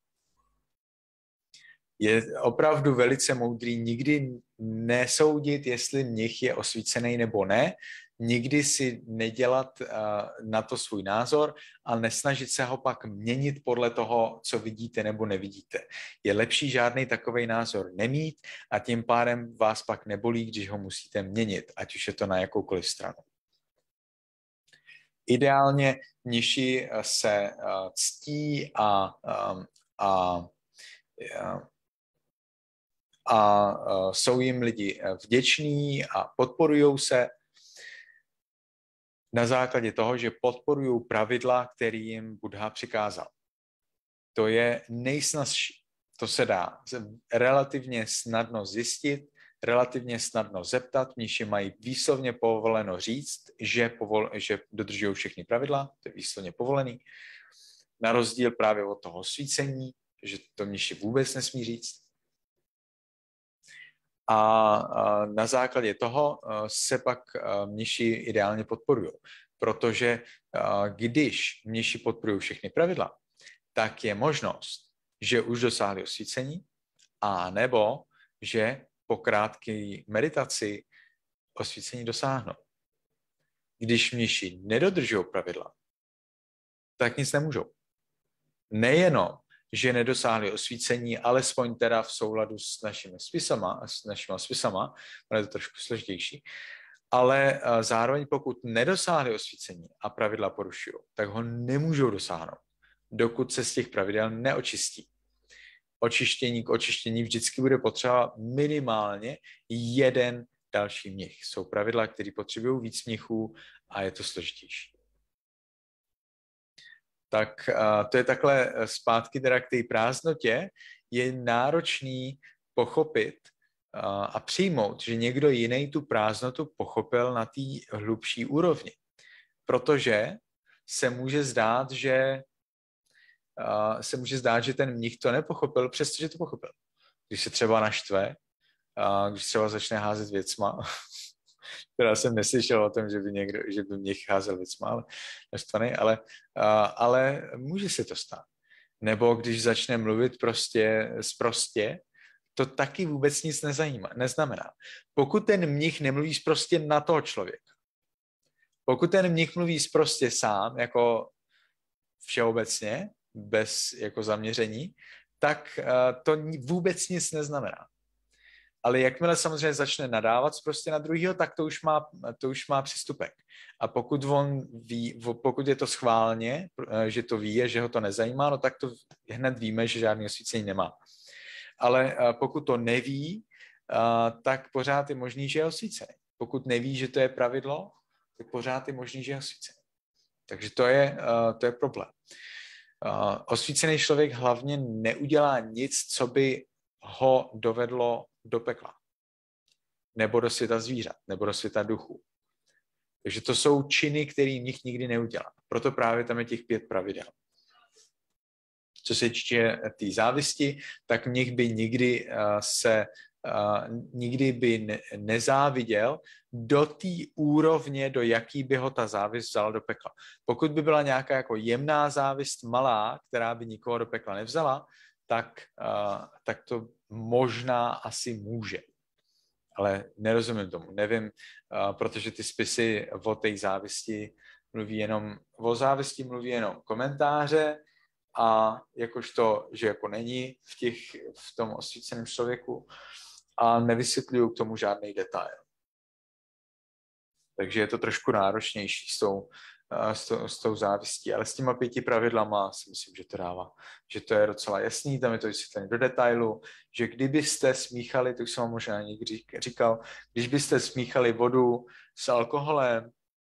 Je opravdu velice moudrý nikdy nesoudit, jestli mnich je osvícený nebo ne, nikdy si nedělat uh, na to svůj názor a nesnažit se ho pak měnit podle toho, co vidíte nebo nevidíte. Je lepší žádný takovej názor nemít a tím pádem vás pak nebolí, když ho musíte měnit, ať už je to na jakoukoliv stranu. Ideálně mniši se uh, ctí a, um, a, a a uh, jsou jim lidi vděční a podporujou se na základě toho, že podporují pravidla, které jim Buddha přikázal. To je nejsnazší. To se dá relativně snadno zjistit, relativně snadno zeptat. Mniši mají výslovně povoleno říct, že, povol, že dodržují všechny pravidla, to je výslovně povolený. Na rozdíl právě od toho osvícení, že to mniši vůbec nesmí říct. A na základě toho se pak mniši ideálně podporují. Protože když mniši podporují všechny pravidla, tak je možnost, že už dosáhli osvícení, a nebo že po krátké meditaci osvícení dosáhnout. Když mniši nedodržují pravidla, tak nic nemůžou. Nejenom, že nedosáhli osvícení, alespoň teda v souladu s našimi spisama, s našimi spisama, ale je to trošku složitější, ale zároveň pokud nedosáhli osvícení a pravidla porušují, tak ho nemůžou dosáhnout, dokud se z těch pravidel neočistí. Očištění k očištění vždycky bude potřeba minimálně jeden další mnich. Jsou pravidla, které potřebují víc mnichů a je to složitější. Tak to je takhle zpátky teda k té prázdnotě. Je náročný pochopit a přijmout, že někdo jiný tu prázdnotu pochopil na té hlubší úrovni. Protože se může zdát, že se může zdát, že ten mnich to nepochopil, přestože to pochopil. Když se třeba naštve, když třeba začne házet věcma, teda jsem neslyšel o tom, že by, někdo, že by mnich házel věcma, ale naštvaný, ale, ale může se to stát. Nebo když začne mluvit prostě sprostě, to taky vůbec nic nezajímá, neznamená. Pokud ten mnich nemluví sprostě na toho člověka, pokud ten mnich mluví sprostě sám, jako všeobecně, bez jako zaměření, tak to vůbec nic neznamená. Ale jakmile samozřejmě začne nadávat prostě na druhýho, tak to už má, to už má přestupek. A pokud on ví, pokud je to schválně, že to ví a že ho to nezajímá, no tak to hned víme, že žádný osvícení nemá. Ale pokud to neví, tak pořád je možný, že je osvícený. Pokud neví, že to je pravidlo, tak pořád je možný, že je osvícený. Takže to je, to je problém. Osvícený člověk hlavně neudělá nic, co by ho dovedlo do pekla. Nebo do světa zvířat, nebo do světa duchů. Takže to jsou činy, který mnich nikdy neudělá. Proto právě tam je těch pět pravidel. Co se týče té závisti, tak mnich by nikdy se nikdy by ne, nezáviděl do té úrovně, do jaký by ho ta závist vzala do pekla. Pokud by byla nějaká jako jemná závist malá, která by nikoho do pekla nevzala, tak, uh, tak to možná asi může. Ale nerozumím tomu, nevím, uh, protože ty spisy o té závisti mluví jenom, o závisti mluví jenom komentáře a jakožto, že jako není v, těch, v tom osvíceném člověku, a nevysvětluju k tomu žádný detail. Takže je to trošku náročnější s tou, s tou, s tou závistí, ale s těma pěti pravidlama si myslím, že to dává, že to je docela jasný, tam je to vysvětlené do detailu, že kdybyste smíchali, to už jsem vám možná někdy říkal, když byste smíchali vodu s alkoholem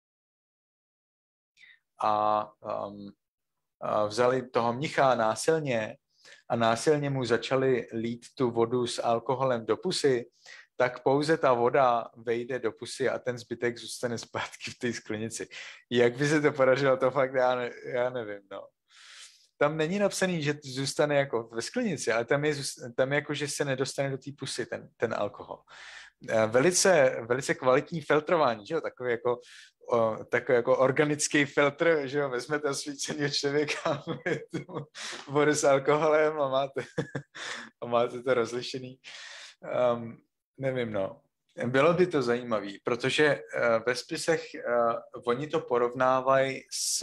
a, um, a vzali toho mnicha násilně, a násilně mu začali lít tu vodu s alkoholem do pusy, tak pouze ta voda vejde do pusy a ten zbytek zůstane zpátky v té sklenici. Jak by se to podařilo, to fakt já, ne, já nevím. No. Tam není napsaný, že zůstane jako ve sklenici, ale tam je, tam je jako, že se nedostane do té pusy ten, ten alkohol. Velice, velice kvalitní filtrování, že jo? Takový jako, o, takový jako organický filtr, že jo? Vezmete osvíceného člověka, vodu s alkoholem a máte, a máte to rozlišený. Um, nevím, no. Bylo by to zajímavé, protože uh, ve spisech uh, oni to porovnávají s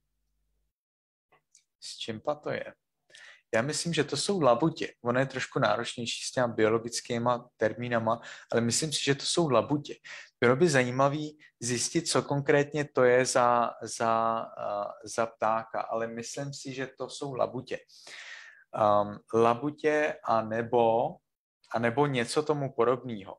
s čím to je? Já myslím, že to jsou labutě. Ono je trošku náročnější s těma biologickýma termínama, ale myslím si, že to jsou labutě. Bylo by zajímavé zjistit, co konkrétně to je za, za, uh, za ptáka, ale myslím si, že to jsou labutě. Um, labutě a nebo, a nebo něco tomu podobného.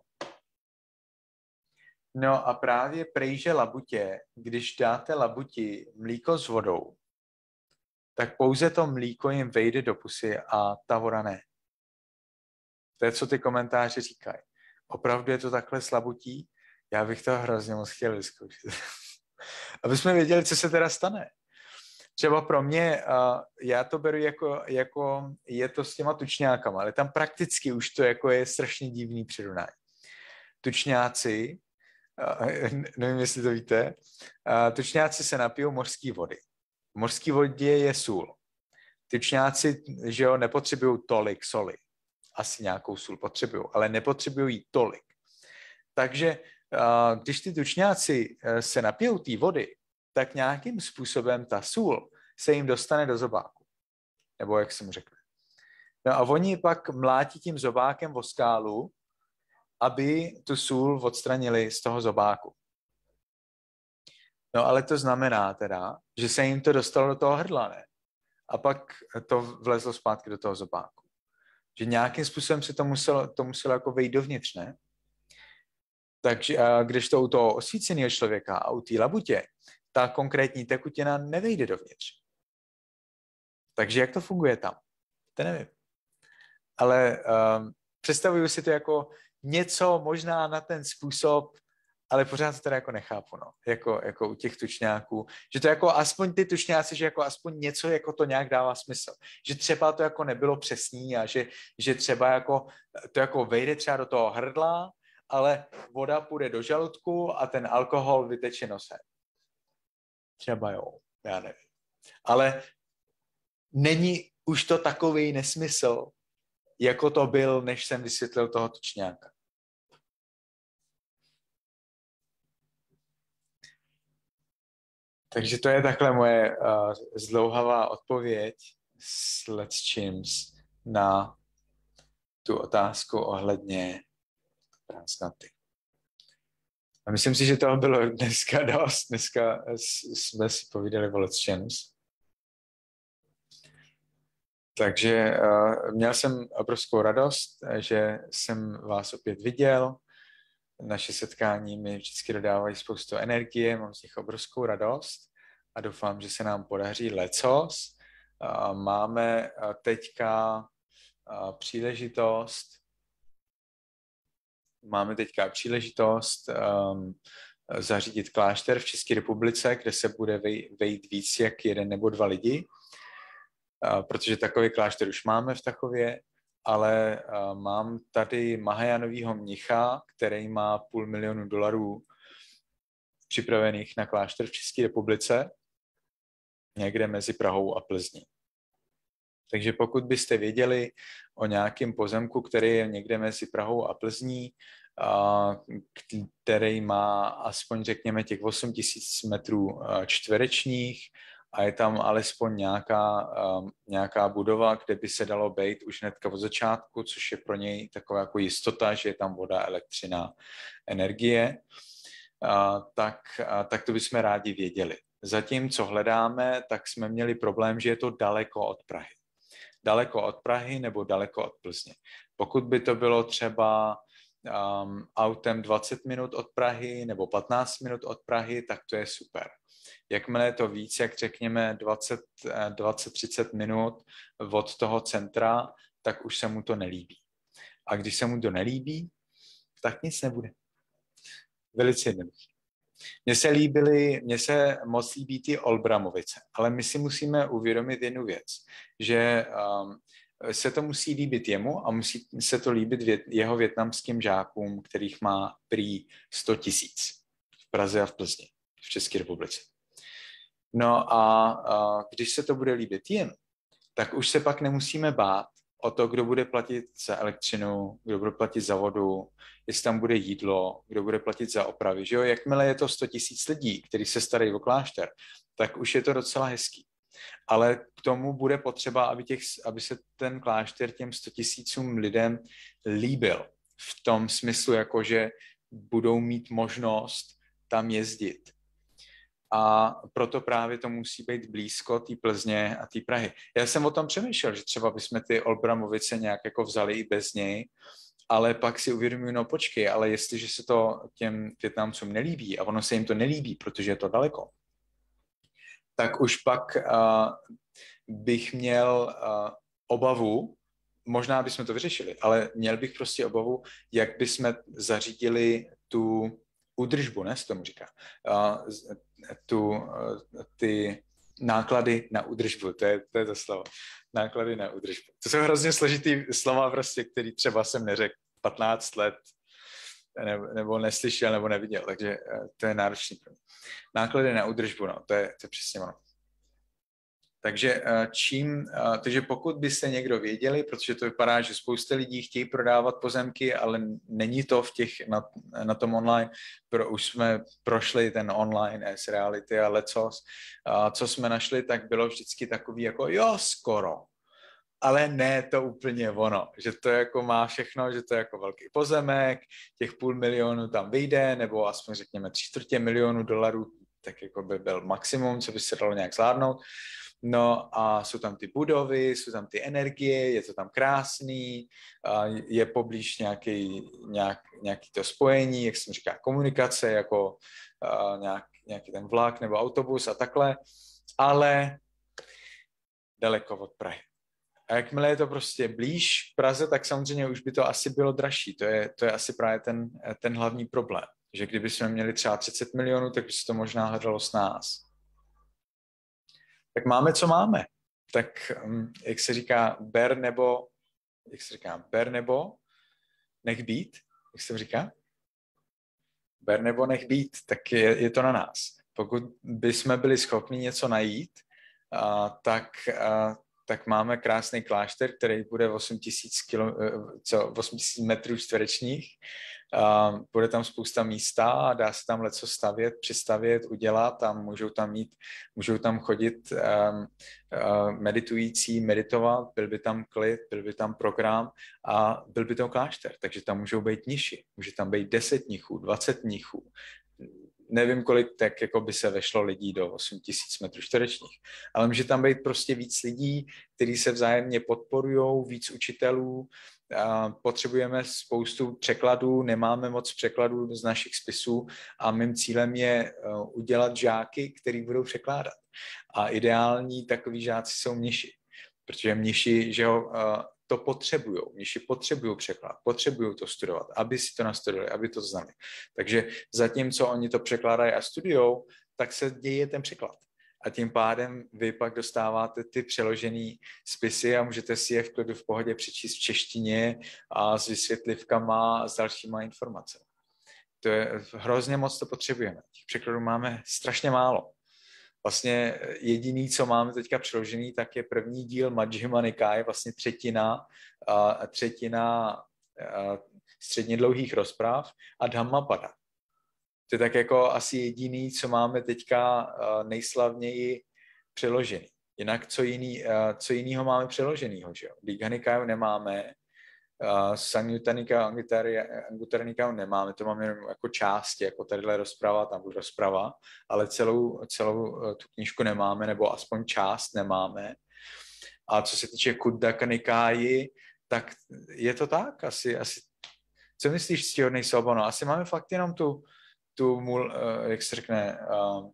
No a právě prejže labutě, když dáte labuti mlíko s vodou, tak pouze to mlíko jim vejde do pusy a ta voda ne. To je, co ty komentáře říkají. Opravdu je to takhle slabutí? Já bych to hrozně moc chtěl vyzkoušet. Aby jsme věděli, co se teda stane. Třeba pro mě, uh, já to beru jako, jako, je to s těma tučňákama, ale tam prakticky už to jako je strašně divný přirovnání. Tučňáci, uh, nevím, jestli to víte, uh, tučňáci se napijou mořské vody. V mořské vodě je sůl. Tučňáci, že jo, nepotřebují tolik soli. Asi nějakou sůl potřebují, ale nepotřebují tolik. Takže když ty tučňáci se napijou té vody, tak nějakým způsobem ta sůl se jim dostane do zobáku. Nebo jak jsem řekl. No a oni pak mlátí tím zobákem o skálu, aby tu sůl odstranili z toho zobáku. No ale to znamená teda, že se jim to dostalo do toho hrdla, ne? A pak to vlezlo zpátky do toho zobáku. Že nějakým způsobem se to muselo, to muselo jako vejít dovnitř, ne? Takže když to u toho osvíceného člověka a u té labutě, ta konkrétní tekutina nevejde dovnitř. Takže jak to funguje tam? To nevím. Ale um, představuju si to jako něco možná na ten způsob, ale pořád to teda jako nechápu, no. Jako, jako u těch tučňáků. Že to jako aspoň ty tučňáci, že jako aspoň něco jako to nějak dává smysl. Že třeba to jako nebylo přesný a že, že třeba jako to jako vejde třeba do toho hrdla, ale voda půjde do žaludku a ten alkohol vyteče nosem. Třeba jo, já nevím. Ale není už to takový nesmysl, jako to byl, než jsem vysvětlil toho tučňáka. Takže to je takhle moje uh, zdlouhavá odpověď s lecčims na tu otázku ohledně prázdnoty. A myslím si, že toho bylo dneska dost. Dneska jsme si povídali o lecčims. Takže uh, měl jsem obrovskou radost, že jsem vás opět viděl. Naše setkání mi vždycky dodávají spoustu energie, mám z nich obrovskou radost a doufám, že se nám podaří lecos. Uh, máme uh, teďka uh, příležitost máme teďka příležitost um, zařídit klášter v České republice, kde se bude vej, vejít víc jak jeden nebo dva lidi. Uh, protože takový klášter už máme v Tachově, ale uh, mám tady Mahajánovýho mnicha, který má půl milionu dolarů připravených na klášter v České republice, někde mezi Prahou a Plzní. Takže pokud byste věděli o nějakém pozemku, který je někde mezi Prahou a Plzní, uh, který má aspoň řekněme těch osm tisíc metrů uh, čtverečních, a je tam alespoň nějaká, um, nějaká budova, kde by se dalo bejt už hnedka od začátku, což je pro něj taková jako jistota, že je tam voda, elektřina, energie, uh, tak, uh, tak to bychom rádi věděli. Zatím, co hledáme, tak jsme měli problém, že je to daleko od Prahy. Daleko od Prahy nebo daleko od Plzně. Pokud by to bylo třeba um, autem dvacet minut od Prahy nebo patnáct minut od Prahy, tak to je super. Jakmile je to víc, jak řekněme dvacet třicet minut od toho centra, tak už se mu to nelíbí. A když se mu to nelíbí, tak nic nebude. Velice jednoduché. Mně se líbily, mně se moc líbí ty Olbramovice, ale my si musíme uvědomit jednu věc, že um, se to musí líbit jemu a musí se to líbit vět, jeho vietnamským žákům, kterých má prý sto tisíc v Praze a v Plzni, v České republice. No a, a když se to bude líbit jim, tak už se pak nemusíme bát o to, kdo bude platit za elektřinu, kdo bude platit za vodu, jestli tam bude jídlo, kdo bude platit za opravy. Že jo? Jakmile je to sto tisíc lidí, kteří se starají o klášter, tak už je to docela hezký. Ale k tomu bude potřeba, aby, těch, aby se ten klášter těm sto tisícům lidem líbil. V tom smyslu, jako že budou mít možnost tam jezdit. A proto právě to musí být blízko té Plzně a té Prahy. Já jsem o tom přemýšlel, že třeba bychom ty Olbramovice nějak jako vzali i bez něj, ale pak si uvědomuji, no počkej, ale jestliže se to těm Vietnamcům nelíbí a ono se jim to nelíbí, protože je to daleko, tak už pak uh, bych měl uh, obavu, možná bychom to vyřešili, ale měl bych prostě obavu, jak bychom zařídili tu údržbu, ne, se tomu říká, uh, tu, uh, ty náklady na údržbu, to je, to je to slovo, náklady na údržbu. To jsou hrozně složitý slova, prostě, který třeba jsem neřekl patnáct let, nebo, nebo neslyšel, nebo neviděl, takže uh, to je náročný. Náklady na údržbu, no, to je, to je přesně ono. Takže čím, takže pokud byste někdo věděli, protože to vypadá, že spousta lidí chtějí prodávat pozemky, ale není to v těch, na, na tom online, pro, už jsme prošli ten online as reality a lecos, a co jsme našli, tak bylo vždycky takový jako jo, skoro. Ale ne to úplně ono, že to jako má všechno, že to je jako velký pozemek, těch půl milionu tam vyjde, nebo aspoň řekněme tři čtvrtě milionu dolarů, tak jako by byl maximum, co by se dalo nějak zvládnout. No a jsou tam ty budovy, jsou tam ty energie, je to tam krásný, je poblíž nějaký, nějak, nějaký to spojení, jak jsem říká, komunikace, jako nějak, nějaký ten vlak nebo autobus a takhle, ale daleko od Prahy. A jakmile je to prostě blíž Praze, tak samozřejmě už by to asi bylo dražší. To je, to je asi právě ten, ten hlavní problém. Že kdyby jsme měli třeba třicet milionů, tak by se to možná hledalo s nás. Tak máme, co máme. Tak, jak se říká, ber nebo, jak se říká, ber nebo nech být, jak se říká? Ber nebo nech být, tak je, je to na nás. Pokud bychom byli schopni něco najít, a, tak, a, tak máme krásný klášter, který bude osm tisíc metrů čtverečních. Uh, bude tam spousta místa a dá se tam leco stavět, přistavět, udělat a můžou tam mít, můžou tam chodit um, uh, meditující, meditovat, byl by tam klid, byl by tam program a byl by tam klášter, takže tam můžou být niši, může tam být deset mnichů, dvacet mnichů, nevím, kolik tak jako by se vešlo lidí do osm tisíc metrů čtverečních, ale může tam být prostě víc lidí, kteří se vzájemně podporujou, víc učitelů. Potřebujeme spoustu překladů, nemáme moc překladů z našich spisů a mým cílem je udělat žáky, který budou překládat. A ideální takový žáci jsou mniši, protože mniši, že ho, to potřebují, mniši potřebují překlad, potřebují to studovat, aby si to nastudovali, aby to znali. Takže zatímco oni to překládají a studujou, tak se děje ten překlad. A tím pádem vy pak dostáváte ty přeložené spisy a můžete si je v klidu v pohodě přečíst v češtině a s vysvětlivkama a s dalšíma informacemi. To je hrozně moc, to potřebujeme. Těch překladů máme strašně málo. Vlastně jediný, co máme teďka přeložený, tak je první díl Majjhima Nikáje, vlastně třetina, a třetina a středně dlouhých rozpráv a Dhammapada. To je tak jako asi jediný, co máme teďka nejslavněji přeložený. Jinak co, jiný, co jinýho máme přeloženýho, že jo? Digha Nikāju nemáme, Samyutta Nikāju, Anguttara Nikāju nemáme, to máme jenom jako část, jako tadyhle rozprava, tam bude rozprava, ale celou, celou tu knížku nemáme, nebo aspoň část nemáme. A co se týče Khuddaka Nikáji, tak je to tak, asi, asi co myslíš, ctihodnej Sobono? Asi máme fakt jenom tu tu můl, jak se řekne, uh,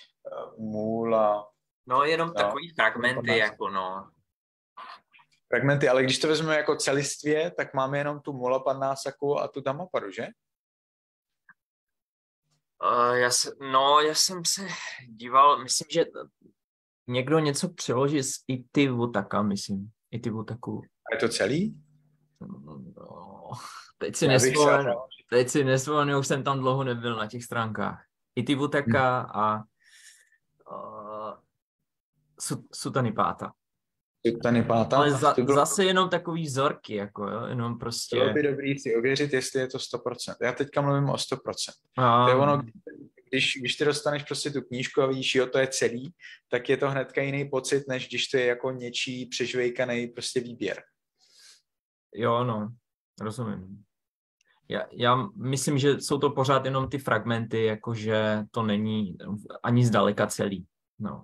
můla... No, jenom no, takový fragmenty, jako no. Fragmenty, ale když to vezmeme jako celistvě, tak máme jenom tu Mula Padnásaku a tu Dhammapadu, že? Uh, já se, no, já jsem se díval, myslím, že někdo něco přeloží z Itivuttaka, myslím. Itivuttaku. A je to celý? No, teď si nespomenu, teď si nespomenu, už jsem tam dlouho nebyl na těch stránkách. Itivuttaka hmm. a uh, Sutta Nipāta. Sutta Nipāta. Ale za, bylo... zase jenom takový vzorky, jako jo, jenom prostě... Bylo by dobrý si ověřit, jestli je to sto procent. Já teďka mluvím o sto procent. A... To je ono, když, když ty dostaneš prostě tu knížku a vidíš, jo, to je celý, tak je to hnedka jiný pocit, než když to je jako něčí přežvejkaný prostě výběr. Jo, no, rozumím. Já, já myslím, že jsou to pořád jenom ty fragmenty, jakože to není ani zdaleka celý. No.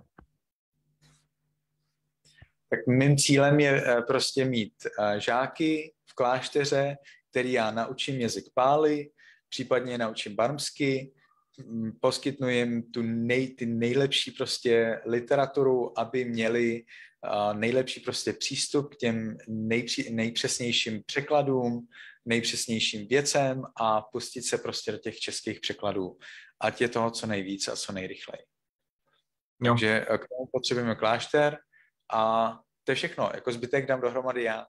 Tak mým cílem je prostě mít žáky v klášteře, který já naučím jazyk Páli, případně naučím barmsky, poskytnu jim tu nej, ty nejlepší prostě literaturu, aby měli uh, nejlepší prostě přístup k těm nejpří, nejpřesnějším překladům, nejpřesnějším věcem a pustit se prostě do těch českých překladů. Ať je toho co nejvíc a co nejrychleji. Jo. Takže k tomu potřebujeme klášter a to je všechno. Jako zbytek dám dohromady já.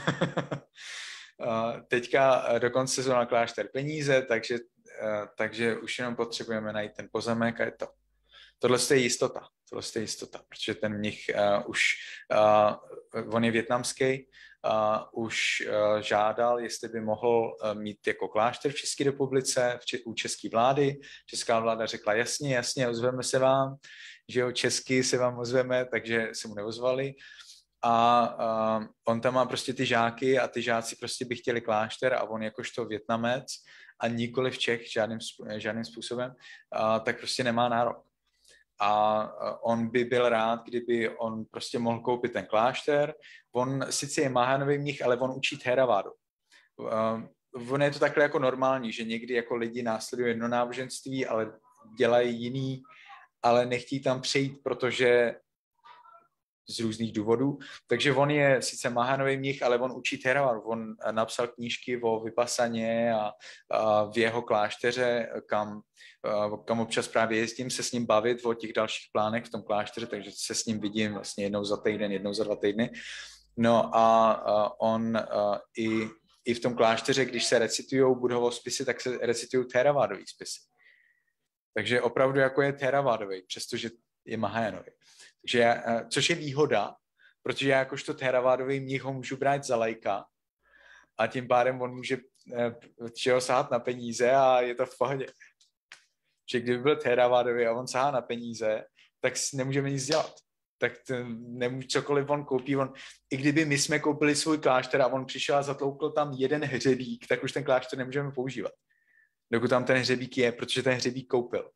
Teďka dokonce jsou na klášter peníze, takže, takže už jenom potřebujeme najít ten pozemek a je to. Tohle je jistota. Tohle je jistota, protože ten mnich uh, už, uh, on je vietnamský, uh, už uh, žádal, jestli by mohl uh, mít jako klášter v České republice, v če- u české vlády. Česká vláda řekla, jasně, jasně, ozveme se vám, že jo, česky se vám ozveme, takže se mu neozvali. A uh, on tam má prostě ty žáky a ty žáci prostě by chtěli klášter a on jakožto Vietnamec a nikoli v Čech žádným, žádným způsobem, uh, tak prostě nemá nárok. A uh, on by byl rád, kdyby on prostě mohl koupit ten klášter. On sice je Mahajanový mnich, ale on učí Theravadu. Uh, on je to takhle jako normální, že někdy jako lidi následují jedno náboženství, ale dělají jiný, ale nechtějí tam přejít, protože z různých důvodů. Takže on je sice Mahajanový mnich, ale on učí Theravadu. On napsal knížky o Vipassaně a, a v jeho klášteře, kam, kam občas právě jezdím se s ním bavit o těch dalších plánech v tom klášteře, takže se s ním vidím vlastně jednou za týden, jednou za dva týdny. No a, a on a, i, i v tom klášteře, když se recitujou Buddhovospisy, tak se recitují Theravadový spisy. Takže opravdu jako je Theravadový, přestože je Mahajanový. Takže já, což je výhoda, protože já jakožto Theravádový mnich ho můžu brát za laika a tím pádem on může čeho sahat na peníze a je to v pohodě. Že kdyby byl Theravádový a on sahá na peníze, tak nemůžeme nic dělat. Tak nemůže cokoliv on koupí. On, i kdyby my jsme koupili svůj klášter a on přišel a zatloukl tam jeden hřebík, tak už ten klášter nemůžeme používat. Dokud tam ten hřebík je, protože ten hřebík koupil.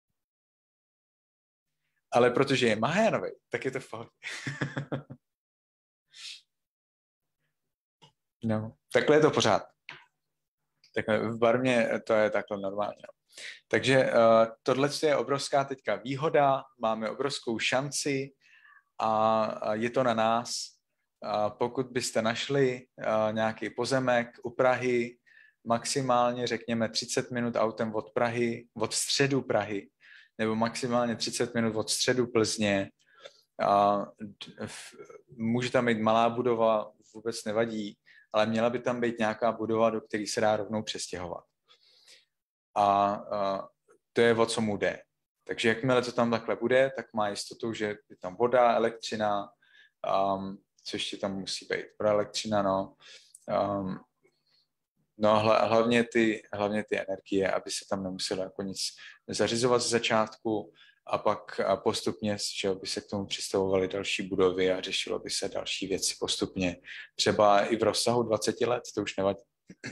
Ale protože je Mahajanový, tak je to v pohodě. No, takhle je to pořád. Takhle, v Barmě to je takhle normálně. Takže uh, tohle je obrovská teďka výhoda, máme obrovskou šanci a, a je to na nás. Uh, pokud byste našli uh, nějaký pozemek u Prahy, maximálně řekněme třicet minut autem od Prahy, od středu Prahy, nebo maximálně třicet minut od středu Plzně. A může tam být malá budova, vůbec nevadí, ale měla by tam být nějaká budova, do které se dá rovnou přestěhovat. A, a to je, o co mu jde. Takže jakmile to tam takhle bude, tak má jistotu, že je tam voda, elektřina, um, co ještě tam musí být. Pro elektřina, no. Um, No hlavně ty, hlavně ty energie, aby se tam nemuselo jako nic zařizovat z začátku a pak postupně, že by se k tomu přistavovaly další budovy a řešilo by se další věci postupně. Třeba i v rozsahu dvacet let, to už nevadí.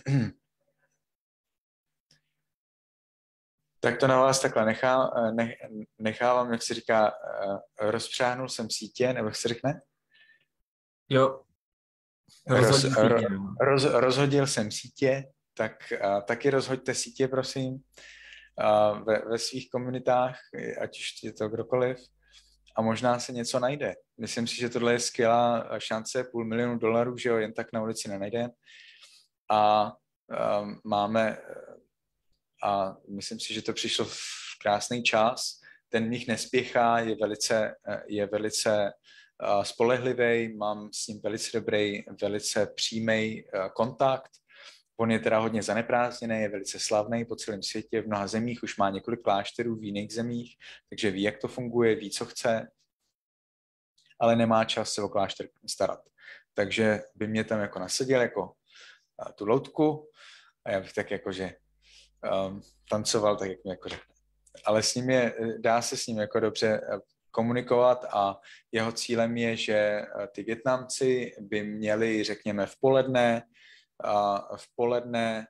Tak to na vás takhle nechá, nechávám, jak se říká, rozpřáhnul jsem sítě, nebo jak se řekne? Jo. Roz, ro, roz, rozhodil jsem sítě, tak a, taky rozhoďte sítě, prosím, a, ve, ve svých komunitách, ať už je to kdokoliv, a možná se něco najde. Myslím si, že tohle je skvělá šance, půl milionu dolarů, že jo, jen tak na ulici nenajde. A, a máme, a myslím si, že to přišlo v krásný čas, ten mnich nespěchá, je velice, je velice spolehlivý, mám s ním velice dobrý, velice přímý kontakt. On je teda hodně zaneprázdněný, je velice slavný po celém světě, v mnoha zemích, už má několik klášterů v jiných zemích, takže ví, jak to funguje, ví, co chce, ale nemá čas se o klášter starat. Takže by mě tam jako nasadil jako tu loutku a já bych tak jakože um, tancoval, tak jak mi jako řekne. Ale s ním je, dá se s ním jako dobře komunikovat a jeho cílem je, že ty Vietnamci by měli, řekněme, v poledne, v poledne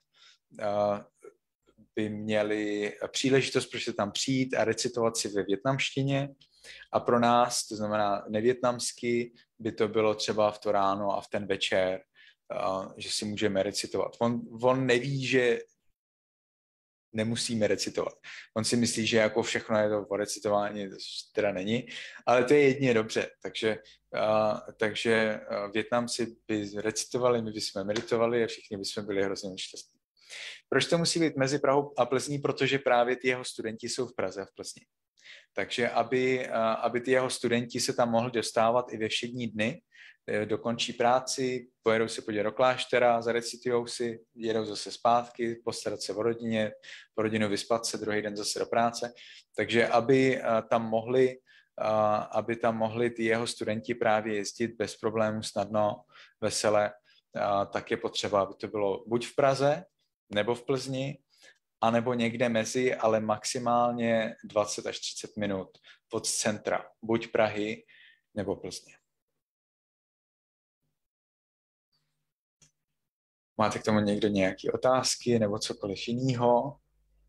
by měli příležitost prostě tam přijít a recitovat si ve vietnamštině a pro nás, to znamená nevietnamsky, by to bylo třeba v to ráno a v ten večer, že si můžeme recitovat. On, on neví, že nemusíme recitovat. On si myslí, že jako všechno je to o recitování, to teda není, ale to je jedině dobře. Takže, uh, takže uh, Vietnamci by recitovali, my bychom meditovali a všichni bychom byli hrozně šťastní. Proč to musí být mezi Prahou a Plzní? Protože právě ty jeho studenti jsou v Praze a v Plzni. Takže aby, uh, aby ty jeho studenti se tam mohli dostávat i ve všední dny, dokončí práci, pojedou se podívat do kláštera, zarecitujou si, jedou zase zpátky, postarat se o rodině, po rodinu vyspat se, druhý den zase do práce. Takže aby tam mohli aby tam mohli ty jeho studenti právě jezdit bez problémů, snadno, vesele, tak je potřeba, aby to bylo buď v Praze, nebo v Plzni, anebo někde mezi, ale maximálně dvacet až třicet minut od centra, buď Prahy, nebo Plzně. Máte k tomu někdo nějaké otázky nebo cokoliv jiného?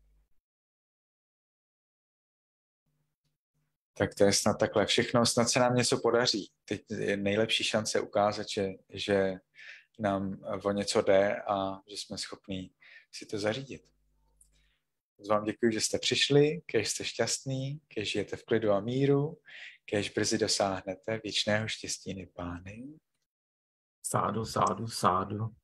Tak to je snad takhle všechno. Snad se nám něco podaří. Teď je nejlepší šance ukázat, že, že nám o něco jde a že jsme schopní si to zařídit. Vám děkuji, že jste přišli, kež jste šťastní, kež žijete v klidu a míru, kež brzy dosáhnete věčného štěstí Nirvány. Sádu, sádu, sádu.